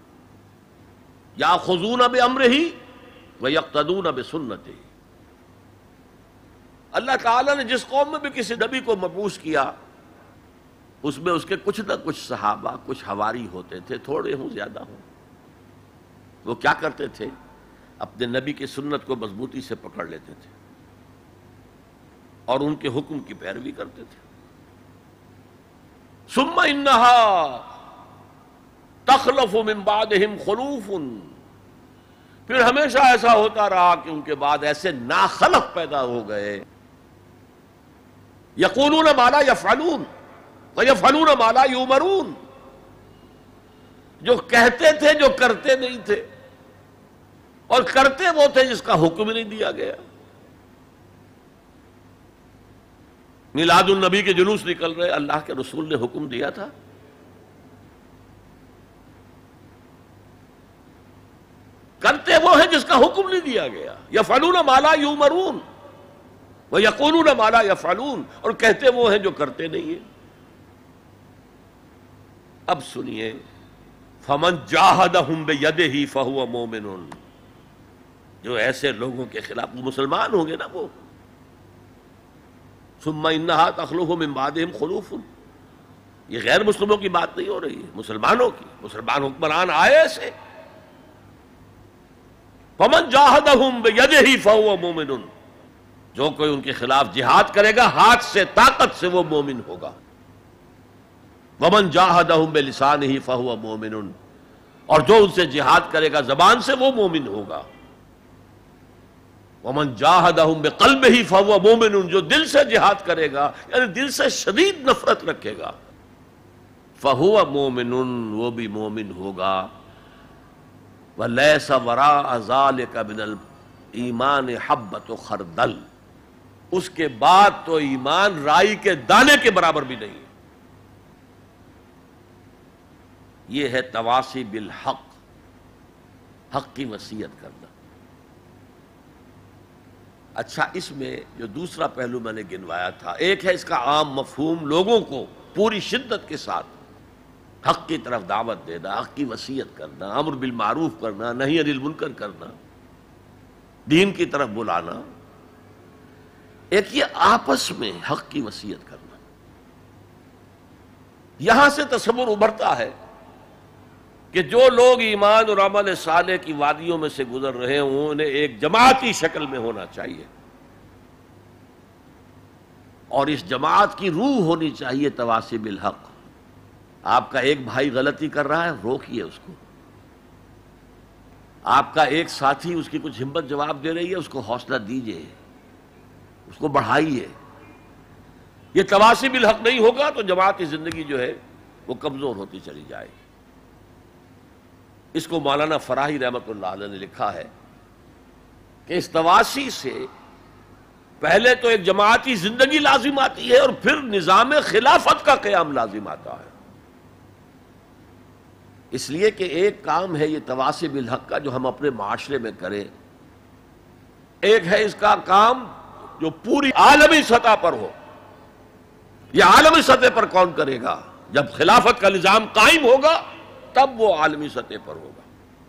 یاخذون بامرہ ویقتدون بسنتہ۔ اللہ تعالیٰ نے جس قوم میں بھی کسی نبی کو مبعوث کیا، اس میں اس کے کچھ نہ کچھ صحابہ، کچھ حواری ہوتے تھے، تھوڑے ہوں زیادہ ہوں، وہ کیا کرتے تھے؟ اپنے نبی کی سنت کو مضبوطی سے پکڑ لیتے تھے اور ان کے حکم کی پیروی کرتے تھے۔ ثم انہا تخلف من بعدہم خلوف، پھر ہمیشہ ایسا ہوتا رہا کہ ان کے بعد ایسے ناخلف پیدا ہو گئے، یقولون ما لا یفعلون ویفعلون ما لا یؤمرون، جو کہتے تھے جو کرتے نہیں تھے، اور کرتے وہ تھے جس کا حکم نہیں دیا گیا۔ میلاد النبی کے جلوس نکل رہے، اللہ کے رسول نے حکم دیا تھا، کرتے وہ ہیں جس کا حکم نہیں دیا گیا۔ یفعلون ما لا یؤمرون ویقولون ما لا یفعلون، اور کہتے وہ ہیں جو کرتے نہیں ہیں۔ اب سنیے، فمن جاہدہم بیدہ فہو مومن، جو ایسے لوگوں کے خلاف، وہ مسلمان ہوں گے نا وہ، ثم انہا تخلف من بعدہم خلوف، یہ غیر مسلموں کی بات نہیں ہو رہی ہے، مسلمانوں کی، مسلمان حکمران آئے ایسے۔ فمن جاہدہم بیدہ فہو مومن، جو کوئی ان کے خلاف جہاد کرے گا ہاتھ سے، طاقت سے، وہ مومن ہوگا۔ ومن جاہدہم بلسانہ فہو مومن، اور جو ان سے جہاد کرے گا زبان سے، وہ مومن ہوگا۔ ومن جاہدہم بقلبہ فہو مومن، جو دل سے جہاد کرے گا، یعنی دل سے شدید نفرت رکھے گا، فہو مومن، وہ بھی مومن ہوگا۔ ولیس وراء ذلک من الایمان حبۃ خردل، اس کے بعد تو ایمان رائی کے دانے کے برابر بھی نہیں۔ یہ ہے تواصی بالحق، حق کی وصیت کرنا۔ اچھا، اس میں جو دوسرا پہلو میں نے گنوایا تھا، ایک ہے اس کا عام مفہوم، لوگوں کو پوری شدت کے ساتھ حق کی طرف دعوت دینا، حق کی وصیت کرنا، امر بالمعروف کرنا، نہی عن المنکر کرنا، دین کی طرف بلانا۔ ایک یہ آپس میں حق کی وصیت کرنا۔ یہاں سے تصور ابھرتا ہے کہ جو لوگ ایمان اور عمل صالح کی وادیوں میں سے گزر رہے ہوں انہیں ایک جماعتی شکل میں ہونا چاہیے، اور اس جماعت کی روح ہونی چاہیے تواصی بالحق۔ آپ کا ایک بھائی غلطی کر رہا ہے، روکیے اس کو۔ آپ کا ایک ساتھی اس کی کچھ ہمت جواب دے رہی ہے، اس کو حوصلہ دیجئے، اس کو بڑھائیے۔ یہ تواصی بالحق نہیں ہوگا تو جماعتی زندگی جو ہے وہ کمزور ہوتی چلی جائے گی۔ اس کو مولانا فراہی رحمۃ اللہ علیہ نے لکھا ہے کہ اس تواصی سے پہلے تو ایک جماعتی زندگی لازم آتی ہے اور پھر نظام خلافت کا قیام لازم آتا ہے، اس لیے کہ ایک کام ہے یہ تواصی بالحق کا جو ہم اپنے معاشرے میں کریں، ایک ہے اس کا کام جو پوری عالمی سطح پر ہو۔ یہ عالمی سطح پر کون کرے گا؟ جب خلافت کا نظام قائم ہوگا تب وہ عالمی سطح پر ہوگا۔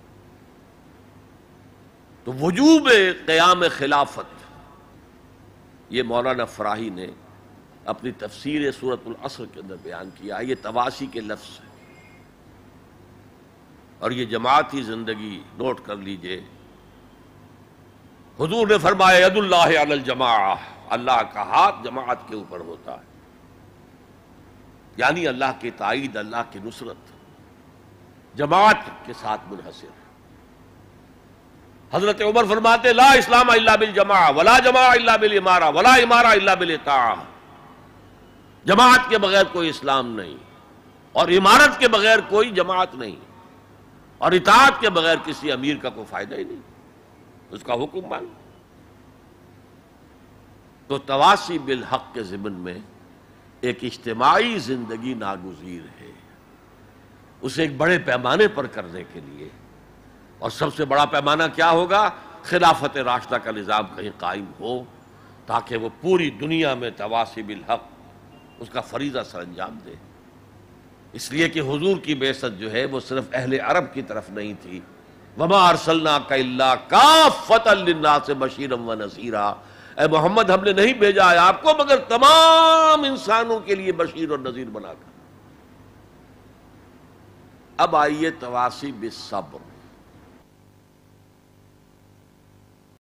تو وجوب قیام خلافت یہ مولانا فراہی نے اپنی تفسیر سورۃ العصر کے اندر بیان کیا۔ یہ تواصی کے لفظ ہے، اور یہ جماعتی زندگی نوٹ کر لیجئے۔ حضور نے فرمایا ید اللہ علی الجماعہ، اللہ کا ہاتھ جماعت کے اوپر ہوتا ہے، یعنی اللہ کی تائید، اللہ کی نصرت جماعت کے ساتھ منحصر ہے۔ حضرت عمر فرماتے لا اسلام الا بالجماعہ ولا جماعہ الا بالامارہ ولا امارہ الا بالاطاعہ، جماعت کے بغیر کوئی اسلام نہیں، اور امارت کے بغیر کوئی جماعت نہیں، اور اطاعت کے بغیر کسی امیر کا کوئی فائدہ ہی نہیں، اس کا حکم مان۔ تو تواصی بالحق کے ضمن میں ایک اجتماعی زندگی ناگزیر ہے، اسے ایک بڑے پیمانے پر کرنے کے لیے، اور سب سے بڑا پیمانہ کیا ہوگا؟ خلافت راشدہ کا نظام کہیں قائم ہو تاکہ وہ پوری دنیا میں تواصی بالحق اس کا فریضہ سر انجام دے۔ اس لیے کہ حضور کی بعثت جو ہے وہ صرف اہل عرب کی طرف نہیں تھی، وما ارسلناک الا کافۃ للناس بشیرا ونذیرا، اے محمد ہم نے نہیں بھیجا ہے آپ کو مگر تمام انسانوں کے لیے بشیر اور نذیر بنا کر۔ اب آئیے تواصی بالصبر،